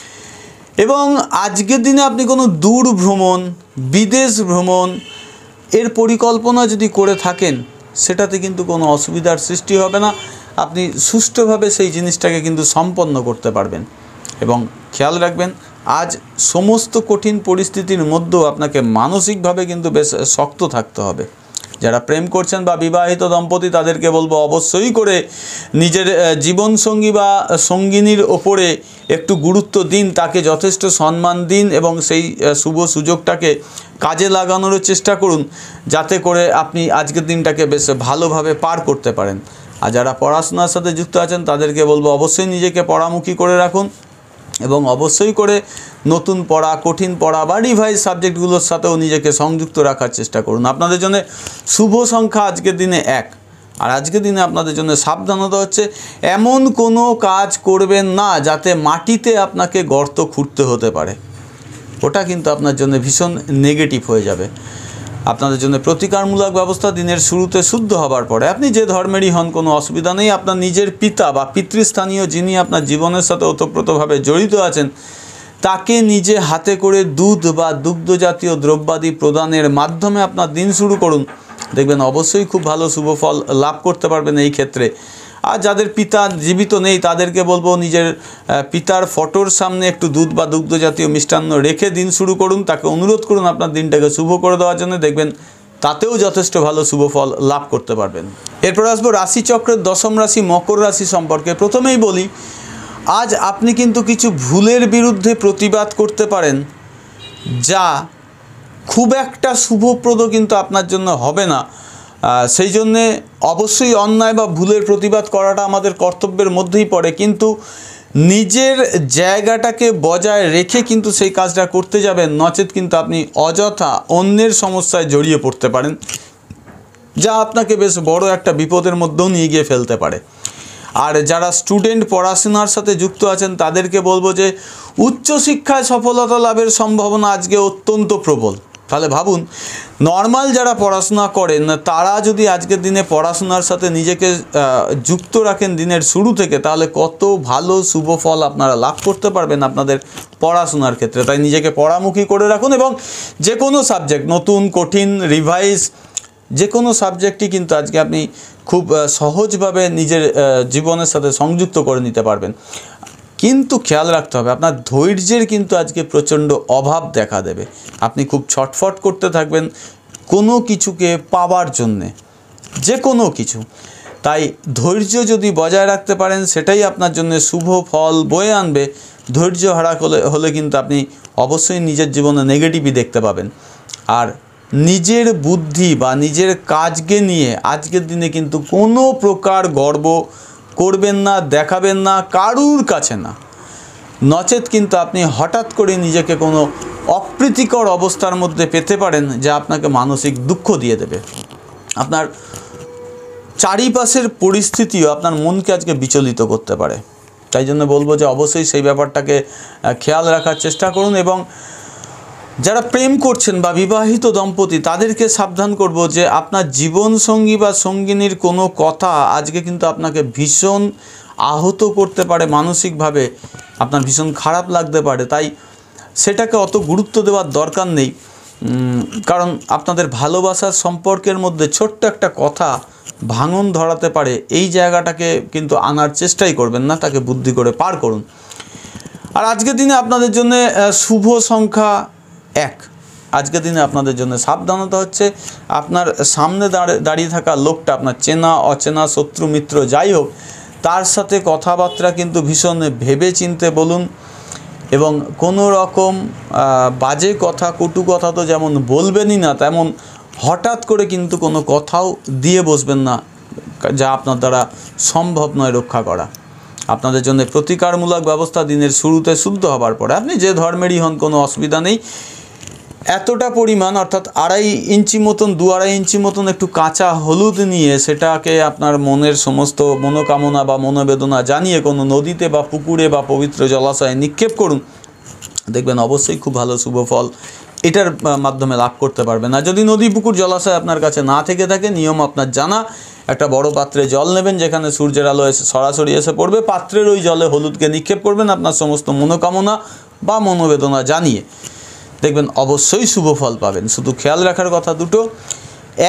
এবং আজকের দিনে আপনি কোনো দূর ভ্রমণ, বিদেশ ভ্রমণ এর পরিকল্পনা যদি করে থাকেন সেটাতে কিন্তু কোনো অসুবিধার সৃষ্টি হবে না। আপনি সুষ্ঠুভাবে সেই জিনিসটাকে কিন্তু সম্পন্ন করতে পারবেন। এবং খেয়াল রাখবেন, আজ সমস্ত কঠিন পরিস্থিতির মধ্যেও আপনাকে মানসিকভাবে কিন্তু বেশ শক্ত থাকতে হবে। যারা প্রেম করছেন বা বিবাহিত দম্পতি, তাদেরকে বলবো অবশ্যই করে নিজের জীবনসঙ্গী বা সঙ্গিনীর ওপরে একটু গুরুত্ব দিন, তাকে যথেষ্ট সম্মান দিন এবং সেই শুভ সুযোগটাকে কাজে লাগানোর চেষ্টা করুন, যাতে করে আপনি আজকের দিনটাকে বেশ ভালোভাবে পার করতে পারেন। আর যারা পড়াশোনার সাথে যুক্ত আছেন, তাদেরকে বলবো অবশ্যই নিজেকে পড়ামুখী করে রাখুন এবং অবশ্যই করে নতুন পড়া, কঠিন পড়া বা রিভাইজ সাবজেক্টগুলোর সাথেও নিজেকে সংযুক্ত রাখার চেষ্টা করুন। আপনাদের জন্য শুভ সংখ্যা আজকের দিনে 1। আর আজকের দিনে আপনাদের জন্য সাবধানতা হচ্ছে, এমন কোনো কাজ করবেন না যাতে মাটিতে আপনাকে গর্ত খুঁড়তে হতে পারে। ওটা কিন্তু আপনার জন্য ভীষণ নেগেটিভ হয়ে যাবে। আপনাদের জন্য প্রতিকারমূলক ব্যবস্থা দিনের শুরুতে শুদ্ধ হবার পরে, আপনি যে ধর্মেরই হন কোনো অসুবিধা নেই। আপনার নিজের পিতা বা পিতৃস্থানীয় যিনি আপনার জীবনের সাথে ওতপ্রোতভাবে জড়িত আছেন, তাকে নিজে হাতে করে দুধ বা দুগ্ধ জাতীয় দ্রব্যাদি প্রদানের মাধ্যমে আপনার দিন শুরু করুন। দেখবেন অবশ্যই খুব ভালো শুভ ফল লাভ করতে পারবেন এই ক্ষেত্রে। আর যাদের পিতা জীবিত নেই, তাদেরকে বলবো নিজের পিতার ফটোর সামনে একটু দুধ বা দুগ্ধ জাতীয় মিষ্টান্ন রেখে দিন শুরু করুন। তাকে অনুরোধ করুন আপনার দিনটাকে শুভ করে দেওয়ার জন্য। দেখবেন তাতেও যথেষ্ট ভালো শুভ ফল লাভ করতে পারবেন। এরপর আসবো রাশিচক্রের দশম রাশি মকর রাশি সম্পর্কে। প্রথমেই বলি, আজ আপনি কিন্তু কিছু ভুলের বিরুদ্ধে প্রতিবাদ করতে পারেন, যা খুব একটা শুভপ্রদ কিন্তু আপনার জন্য হবে না। সেই জন্যে অবশ্যই অন্যায় বা ভুলের প্রতিবাদ করাটা আমাদের কর্তব্যের মধ্যেই পড়ে, কিন্তু নিজের জায়গাটাকে বজায় রেখে কিন্তু সেই কাজটা করতে যাবেন, নচেত কিন্তু আপনি অযথা অন্যের সমস্যায় জড়িয়ে পড়তে পারেন, যা আপনাকে বেশ বড় একটা বিপদের মধ্যেও নিয়ে গিয়ে ফেলতে পারে। আর যারা স্টুডেন্ট পড়াশোনার সাথে যুক্ত আছেন, তাদেরকে বলবো যে উচ্চশিক্ষায় সফলতা লাভের সম্ভাবনা আজকে অত্যন্ত প্রবল। তাহলে ভাবুন, নর্মাল যারা পড়াশোনা করেন, তারা যদি আজকের দিনে পড়াশোনার সাথে নিজেকে যুক্ত রাখেন দিনের শুরু থেকে, তাহলে কত ভালো শুভ ফল আপনারা লাভ করতে পারবেন আপনাদের পড়াশোনার ক্ষেত্রে। তাই নিজেকে পড়ামুখী করে রাখুন এবং যে কোনো সাবজেক্ট, নতুন, কঠিন, রিভাইজ, যে কোনো সাবজেক্টই কিন্তু আজকে আপনি খুব সহজভাবে নিজের জীবনের সাথে সংযুক্ত করে নিতে পারবেন। কিন্তু খেয়াল রাখতে হবে, আপনার ধৈর্যের কিন্তু আজকে প্রচণ্ড অভাব দেখা দেবে। আপনি খুব ছটফট করতে থাকবেন কোনো কিছুকে পাওয়ার জন্যে, যে কোনো কিছু। তাই ধৈর্য যদি বজায় রাখতে পারেন, সেটাই আপনার জন্য শুভ ফল বয়ে আনবে। ধৈর্য হারা হলে কিন্তু আপনি অবশ্যই নিজের জীবনে নেগেটিভই দেখতে পাবেন। আর নিজের বুদ্ধি বা নিজের কাজকে নিয়ে আজকের দিনে কিন্তু কোনো প্রকার গর্ব করবেন না, দেখাবেন না কারুর কাছে না, নচেত কিন্তু আপনি হঠাৎ করে নিজেকে কোনো অপ্রীতিকর অবস্থার মধ্যে পেতে পারেন, যা আপনাকে মানসিক দুঃখ দিয়ে দেবে। আপনার চারিপাশের পরিস্থিতিও আপনার মনকে আজকে বিচলিত করতে পারে। তাই জন্য বলবো যে অবশ্যই সেই ব্যাপারটাকে খেয়াল রাখার চেষ্টা করুন। এবং যারা প্রেম করছেন বা বিবাহিত দম্পতি, তাদেরকে সাবধান করব যে আপনার জীবনসঙ্গী বা সঙ্গিনীর কোনো কথা আজকে কিন্তু আপনাকে ভীষণ আহত করতে পারে, মানসিকভাবে আপনার ভীষণ খারাপ লাগতে পারে। তাই সেটাকে অত গুরুত্ব দেওয়ার দরকার নেই, কারণ আপনাদের ভালোবাসার সম্পর্কের মধ্যে ছোট্ট একটা কথা ভাঙন ধরাতে পারে। এই জায়গাটাকে কিন্তু আনার চেষ্টাই করবেন না, তাকে বুদ্ধি করে পার করুন। আর আজকের দিনে আপনাদের জন্য শুভ সংখ্যা 1। আজকের দিনে আপনাদের জন্য সাবধানতা হচ্ছে, আপনার সামনে দাঁড়িয়ে থাকা লোকটা আপনার চেনা অচেনা শত্রু মিত্র যাই হোক, তার সাথে কথাবার্তা কিন্তু ভীষণ ভেবে চিনতে বলুন। এবং কোনো রকম বাজে কথা, কটু কথা তো যেমন বলবেনই না, তেমন হঠাৎ করে কিন্তু কোনো কথাও দিয়ে বসবেন না, যা আপনার দ্বারা সম্ভব নয় রক্ষা করা। আপনাদের জন্য প্রতিকারমূলক ব্যবস্থা দিনের শুরুতে শুদ্ধ হবার পরে, আপনি যে ধর্মেরই হন কোনো অসুবিধা নেই। এতটা পরিমাণ অর্থাৎ 2.5 ইঞ্চি মতন, 2-2.5 ইঞ্চি মতন একটু কাঁচা হলুদ নিয়ে সেটাকে আপনার মনের সমস্ত মনোকামনা বা মনোবেদনা জানিয়ে কোনো নদীতে বা পুকুরে বা পবিত্র জলাশয়ে নিক্ষেপ করুন। দেখবেন অবশ্যই খুব ভালো শুভ ফল এটার মাধ্যমে লাভ করতে পারবেন। আর যদি নদী, পুকুর, জলাশয় আপনার কাছে না থেকে থাকে, নিয়ম আপনার জানা, একটা বড় পাত্রে জল নেবেন, যেখানে সূর্যের আলো সরাসরি এসে পড়বে, পাত্রের ওই জলে হলুদকে নিক্ষেপ করবেন আপনার সমস্ত মনোকামনা বা মনোবেদনা জানিয়ে। দেখবেন অবশ্যই শুভ ফল পাবেন। শুধু খেয়াল রাখার কথা দুটো, 1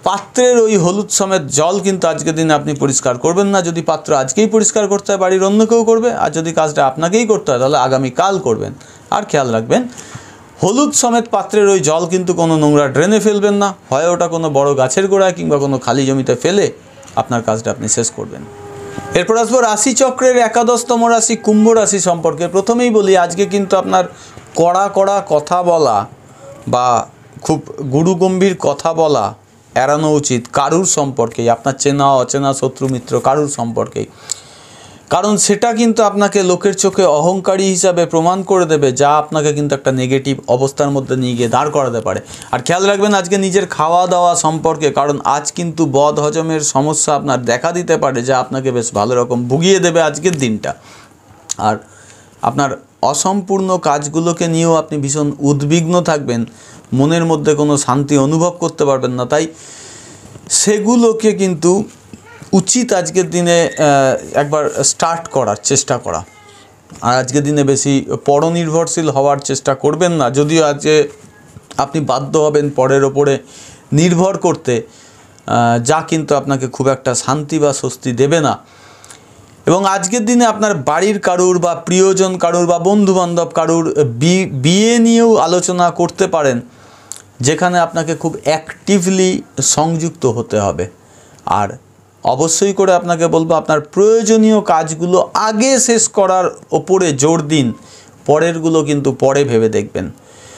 পাত্রের ওই হলুদ সমেত জল কিন্তু আজকের দিনে আপনি পরিষ্কার করবেন না। যদি পাত্র আজকেই পরিষ্কার করতে হয় বাড়ির অন্য কেউ করবে, আর যদি কাজটা আপনাকেই করতে হয় তাহলে আগামীকাল করবেন। আর খেয়াল রাখবেন হলুদ সমেত পাত্রের ওই জল কিন্তু কোনো নোংরা ড্রেনে ফেলবেন না, হয় ওটা কোনো বড় গাছের গোড়ায় কিংবা কোনো খালি জমিতে ফেলে আপনার কাজটা আপনি শেষ করবেন। এরপর আসবো রাশিচক্রের 11তম রাশি কুম্ভ রাশি সম্পর্কে। প্রথমেই বলি আজকে কিন্তু আপনার কড়া কড়া কথা বলা বা খুব গুরুগম্ভীর কথা বলা এড়ানো উচিত কারুর সম্পর্কেই, আপনার চেনা অচেনা শত্রু মিত্র কারুর সম্পর্কেই। কারণ সেটা কিন্তু আপনাকে লোকের চোখে অহংকারী হিসাবে প্রমাণ করে দেবে, যা আপনাকে কিন্তু একটা নেগেটিভ অবস্থার মধ্যে নিয়ে গিয়ে দাঁড় করাতে পারে। আর খেয়াল রাখবেন আজকে নিজের খাওয়া দাওয়া সম্পর্কে, কারণ আজ কিন্তু বদ হজমের সমস্যা আপনার দেখা দিতে পারে, যা আপনাকে বেশ ভালো রকম ভুগিয়ে দেবে আজকের দিনটা। আর আপনার অসম্পূর্ণ কাজগুলোকে নিয়েও আপনি ভীষণ উদ্বিগ্ন থাকবেন, মনের মধ্যে কোনো শান্তি অনুভব করতে পারবেন না। তাই সেগুলোকে কিন্তু উচিত আজকের দিনে একবার স্টার্ট করার চেষ্টা করা। আর আজকের দিনে বেশি পরনির্ভরশীল হওয়ার চেষ্টা করবেন না, যদিও আজকে আপনি বাধ্য হবেন পরের ওপরে নির্ভর করতে, যা কিন্তু আপনাকে খুব একটা শান্তি বা স্বস্তি দেবে না। এবং আজকের দিনে আপনার বাড়ির কারুর বা প্রিয়জন কারুর বা বন্ধুবান্ধব কারুর বিয়ে নিয়েও আলোচনা করতে পারেন, যেখানে আপনাকে খুব অ্যাক্টিভলি সংযুক্ত হতে হবে। আর অবশ্যই করে আপনাকে বলবো আপনার প্রয়োজনীয় কাজগুলো আগে শেষ করার ওপরে জোর দিন, পরেরগুলো কিন্তু পরে ভেবে দেখবেন।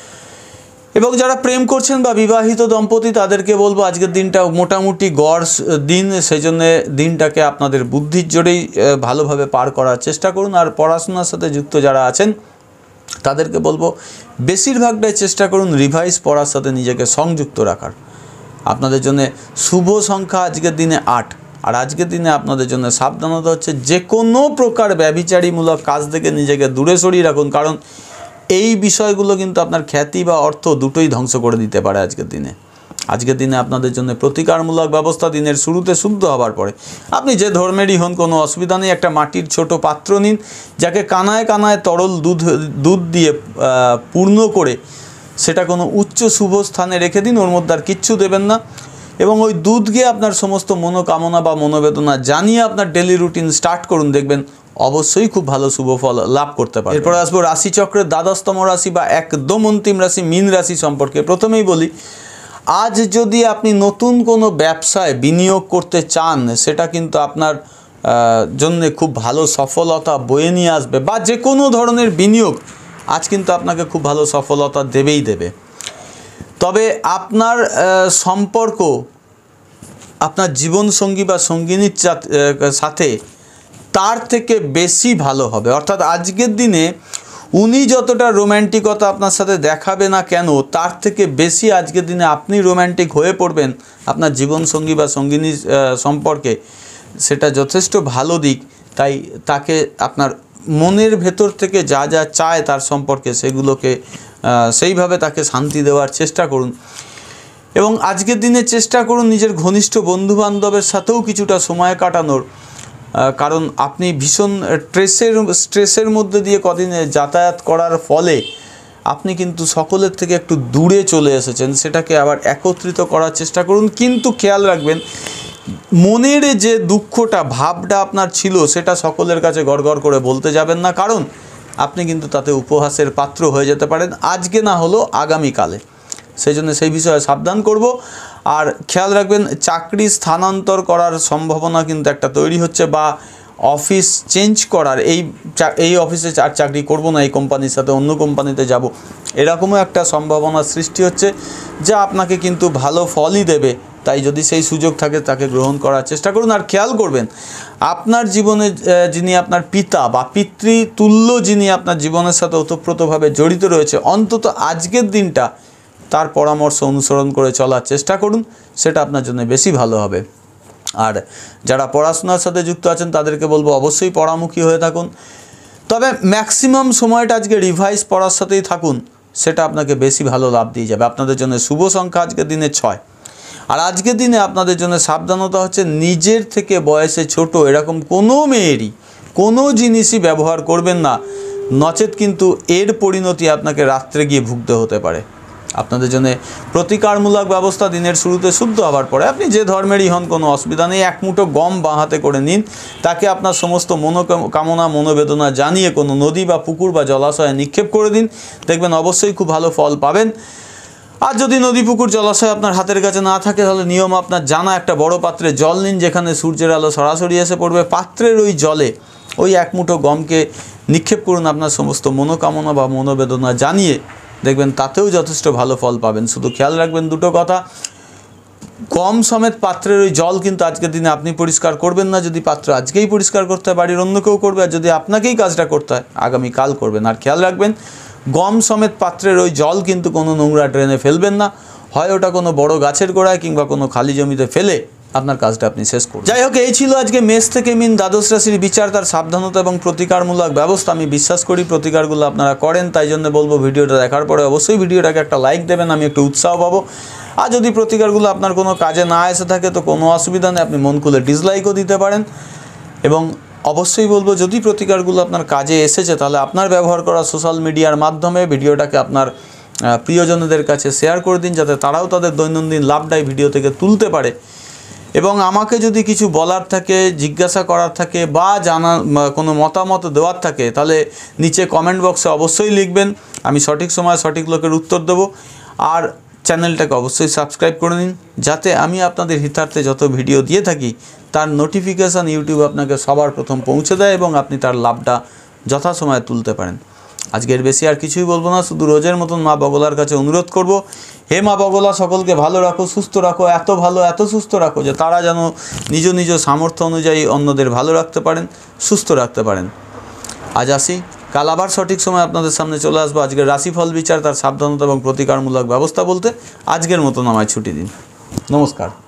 এবং যারা প্রেম করছেন বা বিবাহিত দম্পতি তাদেরকে বলবো আজকের দিনটা মোটামুটি গড় দিন, সেই জন্য দিনটাকে আপনাদের বুদ্ধির জোরেই ভালোভাবে পার করার চেষ্টা করুন। আর পড়াশোনার সাথে যুক্ত যারা আছেন তাদেরকে বলবো বেশিরভাগটাই চেষ্টা করুন রিভাইজ পড়ার সাথে নিজেকে সংযুক্ত রাখার। আপনাদের জন্য শুভ সংখ্যা আজকের দিনে 8। আর আজকের দিনে আপনাদের জন্য সাবধানতা হচ্ছে যে কোনো প্রকার ব্যভিচারীমূলক কাজ থেকে নিজেকে দূরে সরিয়ে রাখুন, কারণ এই বিষয়গুলো কিন্তু আপনার খ্যাতি বা অর্থ দুটোই ধ্বংস করে দিতে পারে আজকের দিনে। আজকের দিনে আপনাদের জন্য প্রতিকারমূলক ব্যবস্থা দিনের শুরুতে শুদ্ধ হবার পরে। আপনি যে ধর্মেরই হন কোনো অসুবিধা নেই, একটা মাটির ছোট পাত্র নিন, যাকে কানায় কানায় তরল দুধ দিয়ে পূর্ণ করে সেটা কোনো উচ্চ শুভ স্থানে রেখে দিন, ওর মধ্যে আর কিচ্ছু দেবেন না। এবং ওই দুধকে আপনার সমস্ত মনোকামনা বা মনোবেদনা জানিয়ে আপনার ডেলি রুটিন স্টার্ট করুন, দেখবেন অবশ্যই খুব ভালো শুভ ফল লাভ করতে পারে। এরপর আসবো রাশিচক্রের 12তম রাশি বা একদম অন্তিম রাশি মীন রাশি সম্পর্কে। প্রথমেই বলি আজ যদি আপনি নতুন কোনো ব্যবসায় বিনিয়োগ করতে চান, সেটা কিন্তু আপনার জন্য খুব ভালো সফলতা বয়ে নিয়ে আসবে, বা যে কোনো ধরনের বিনিয়োগ আজ কিন্তু আপনাকে খুব ভালো সফলতা দেবেই দেবে। তবে আপনার সম্পর্ক আপনার জীবনসঙ্গী বা সঙ্গিনীর সাথে তার থেকে বেশি ভালো হবে। অর্থাৎ আজকের দিনে উনি যতটা রোম্যান্টিকতা আপনার সাথে দেখাবে না কেন, তার থেকে বেশি আজকের দিনে আপনি রোম্যান্টিক হয়ে পড়বেন আপনার জীবনসঙ্গী বা সঙ্গিনী সম্পর্কে। সেটা যথেষ্ট ভালো দিক। তাই তাকে আপনার মনের ভেতর থেকে যা যা চায় তার সম্পর্কে সেগুলোকে সেইভাবে তাকে শান্তি দেওয়ার চেষ্টা করুন। এবং আজকের দিনে চেষ্টা করুন নিজের ঘনিষ্ঠ বন্ধুবান্ধবের সাথেও কিছুটা সময় কাটানোর, কারণ আপনি ভীষণ স্ট্রেসের মধ্যে দিয়ে কদিনে যাতায়াত করার ফলে আপনি কিন্তু সকলের থেকে একটু দূরে চলে এসেছেন, সেটাকে আবার একত্রিত করার চেষ্টা করুন। কিন্তু খেয়াল রাখবেন মনের যে দুঃখটা ভাবটা আপনার ছিল সেটা সকলের কাছে গড়গড় করে বলতে যাবেন না, কারণ আপনি কিন্তু তাতে উপহাসের পাত্র হয়ে যেতে পারেন, আজকে না হলেও আগামীকালে। সেই জন্য সেই বিষয়ে সাবধান করব। আর খেয়াল রাখবেন চাকরি স্থানান্তর করার সম্ভাবনা কিন্তু একটা তৈরি হচ্ছে, বা অফিস চেঞ্জ করার, এই অফিসে আর চাকরি করব না, এই কোম্পানির সাথে অন্য কোম্পানিতে যাব, এরকমও একটা সম্ভাবনার সৃষ্টি হচ্ছে, যা আপনাকে কিন্তু ভালো ফলই দেবে। তাই যদি সেই সুযোগ থাকে তাকে গ্রহণ করার চেষ্টা করুন। আর খেয়াল করবেন আপনার জীবনে যিনি আপনার পিতা বা পিতৃতুল্য যিনি আপনার জীবনের সাথে ওতপ্রোতভাবে জড়িত রয়েছে, অন্তত আজকের দিনটা তার পরামর্শ অনুসরণ করে চলার চেষ্টা করুন, সেটা আপনার জন্য বেশি ভালো হবে। আর যারা পড়াশোনার সাথে যুক্ত আছেন তাদেরকে বলবো অবশ্যই পড়ামুখী হয়ে থাকুন, তবে ম্যাক্সিমাম সময়টা আজকে রিভাইজ পড়ার সাথেই থাকুন, সেটা আপনাকে বেশি ভালো লাভ দিয়ে যাবে। আপনাদের জন্য শুভ সংখ্যা আজকের দিনে 6। আর আজকের দিনে আপনাদের জন্য সাবধানতা হচ্ছে নিজের থেকে বয়সে ছোট এরকম কোনো মেয়েরই কোনো জিনিসই ব্যবহার করবেন না, নচেত কিন্তু এর পরিণতি আপনাকে রাত্রে গিয়ে ভুগতে হতে পারে। আপনাদের জন্য প্রতিকারমূলক ব্যবস্থা দিনের শুরুতে শুদ্ধ হওয়ার পরে আপনি যে ধর্মেরই হন কোনো অসুবিধা নেই, এক মুঠো গম বাঁ হাতে করে নিন, তাকে আপনার সমস্ত মনোকামনা মনোবেদনা জানিয়ে কোনো নদী বা পুকুর বা জলাশয়ে নিক্ষেপ করে দিন, দেখবেন অবশ্যই খুব ভালো ফল পাবেন। আর যদি নদী পুকুর জলাশয় আপনার হাতের কাছে না থাকে তাহলে নিয়ম আপনার জানা, একটা বড় পাত্রে জল নিন যেখানে সূর্যের আলো সরাসরি এসে পড়বে, পাত্রের ওই জলে ওই এক মুঠো গমকে নিক্ষেপ করুন আপনার সমস্ত মনোকামনা বা মনোবেদনা জানিয়ে, দেখবেন তাতেও যথেষ্ট ভালো ফল পাবেন। শুধু খেয়াল রাখবেন দুটো কথা, গম সমেত পাত্রের ওই জল কিন্তু আজকের দিনে আপনি পরিষ্কার করবেন না, যদি পাত্র আজকেই পরিষ্কার করতে হয় বাড়ির অন্য কেউ করবে, আর যদি আপনাকেই কাজটা করতে হয় আগামীকাল করবেন। আর খেয়াল রাখবেন গম সমেত পাত্রের ওই জল কিন্তু কোনো নোংরা ড্রেনে ফেলবেন না, হয় ওটা কোনো বড় গাছের গোড়ায় কিংবা কোনো খালি জমিতে ফেলে আপনার কাজটা আপনি শেষ করুন। যাই হোক, এই ছিল আজকে মেষ থেকে মিন দ্বাদশ রাশির বিচার, তার সাবধানতা এবং প্রতিকারমূলক ব্যবস্থা। আমি বিশ্বাস করি প্রতিকারগুলো আপনারা করেন, তাই জন্য বলবো ভিডিওটা দেখার পরে অবশ্যই ভিডিওটাকে একটা লাইক দেবেন, আমি একটু উৎসাহ পাবো। আর যদি প্রতিকারগুলো আপনার কোনো কাজে না এসে থাকে তো কোনো অসুবিধা নেই, আপনি মন খুলে ডিসলাইকও দিতে পারেন। এবং অবশ্যই বলবো যদি প্রতিকারগুলো আপনার কাজে এসেছে তাহলে আপনার ব্যবহার করা সোশ্যাল মিডিয়ার মাধ্যমে ভিডিওটাকে আপনার প্রিয়জনদের কাছে শেয়ার করে দিন, যাতে তারাও তাদের দৈনন্দিন লাভটাই ভিডিও থেকে তুলতে পারে। এবং আমাকে যদি কিছু বলার থাকে, জিজ্ঞাসা করার থাকে বা জানা কোনো মতামত দেওয়ার থাকে তাহলে নিচে কমেন্ট বক্সে অবশ্যই লিখবেন, আমি সঠিক সময় সঠিক লোকের উত্তর দেবো। আর চ্যানেলটাকে অবশ্যই সাবস্ক্রাইব করে নিন, যাতে আমি আপনাদের হিতার্থে যত ভিডিও দিয়ে থাকি তার নোটিফিকেশান ইউটিউব আপনাকে সবার প্রথম পৌঁছে দেয় এবং আপনি তার লাভটা যথাসময়ে তুলতে পারেন। আজকের বেশি আর কিছুই বলবো না, শুধু রোজের মতন মা বগলার কাছে অনুরোধ করব, হে মা বগলা সকলকে ভালো রাখো, সুস্থ রাখো, এত ভালো এত সুস্থ রাখো যে তারা যেন নিজ নিজ সামর্থ্য অনুযায়ী অন্যদের ভালো রাখতে পারেন, সুস্থ রাখতে পারেন। আজ আসি, কাল আবার সঠিক সময় আপনাদের সামনে চলে আসবো আজকের রাশিফল বিচার, তার সাবধানতা এবং প্রতিকারমূলক ব্যবস্থা বলতে। আজকের মতন আমায় ছুটি দিন, নমস্কার।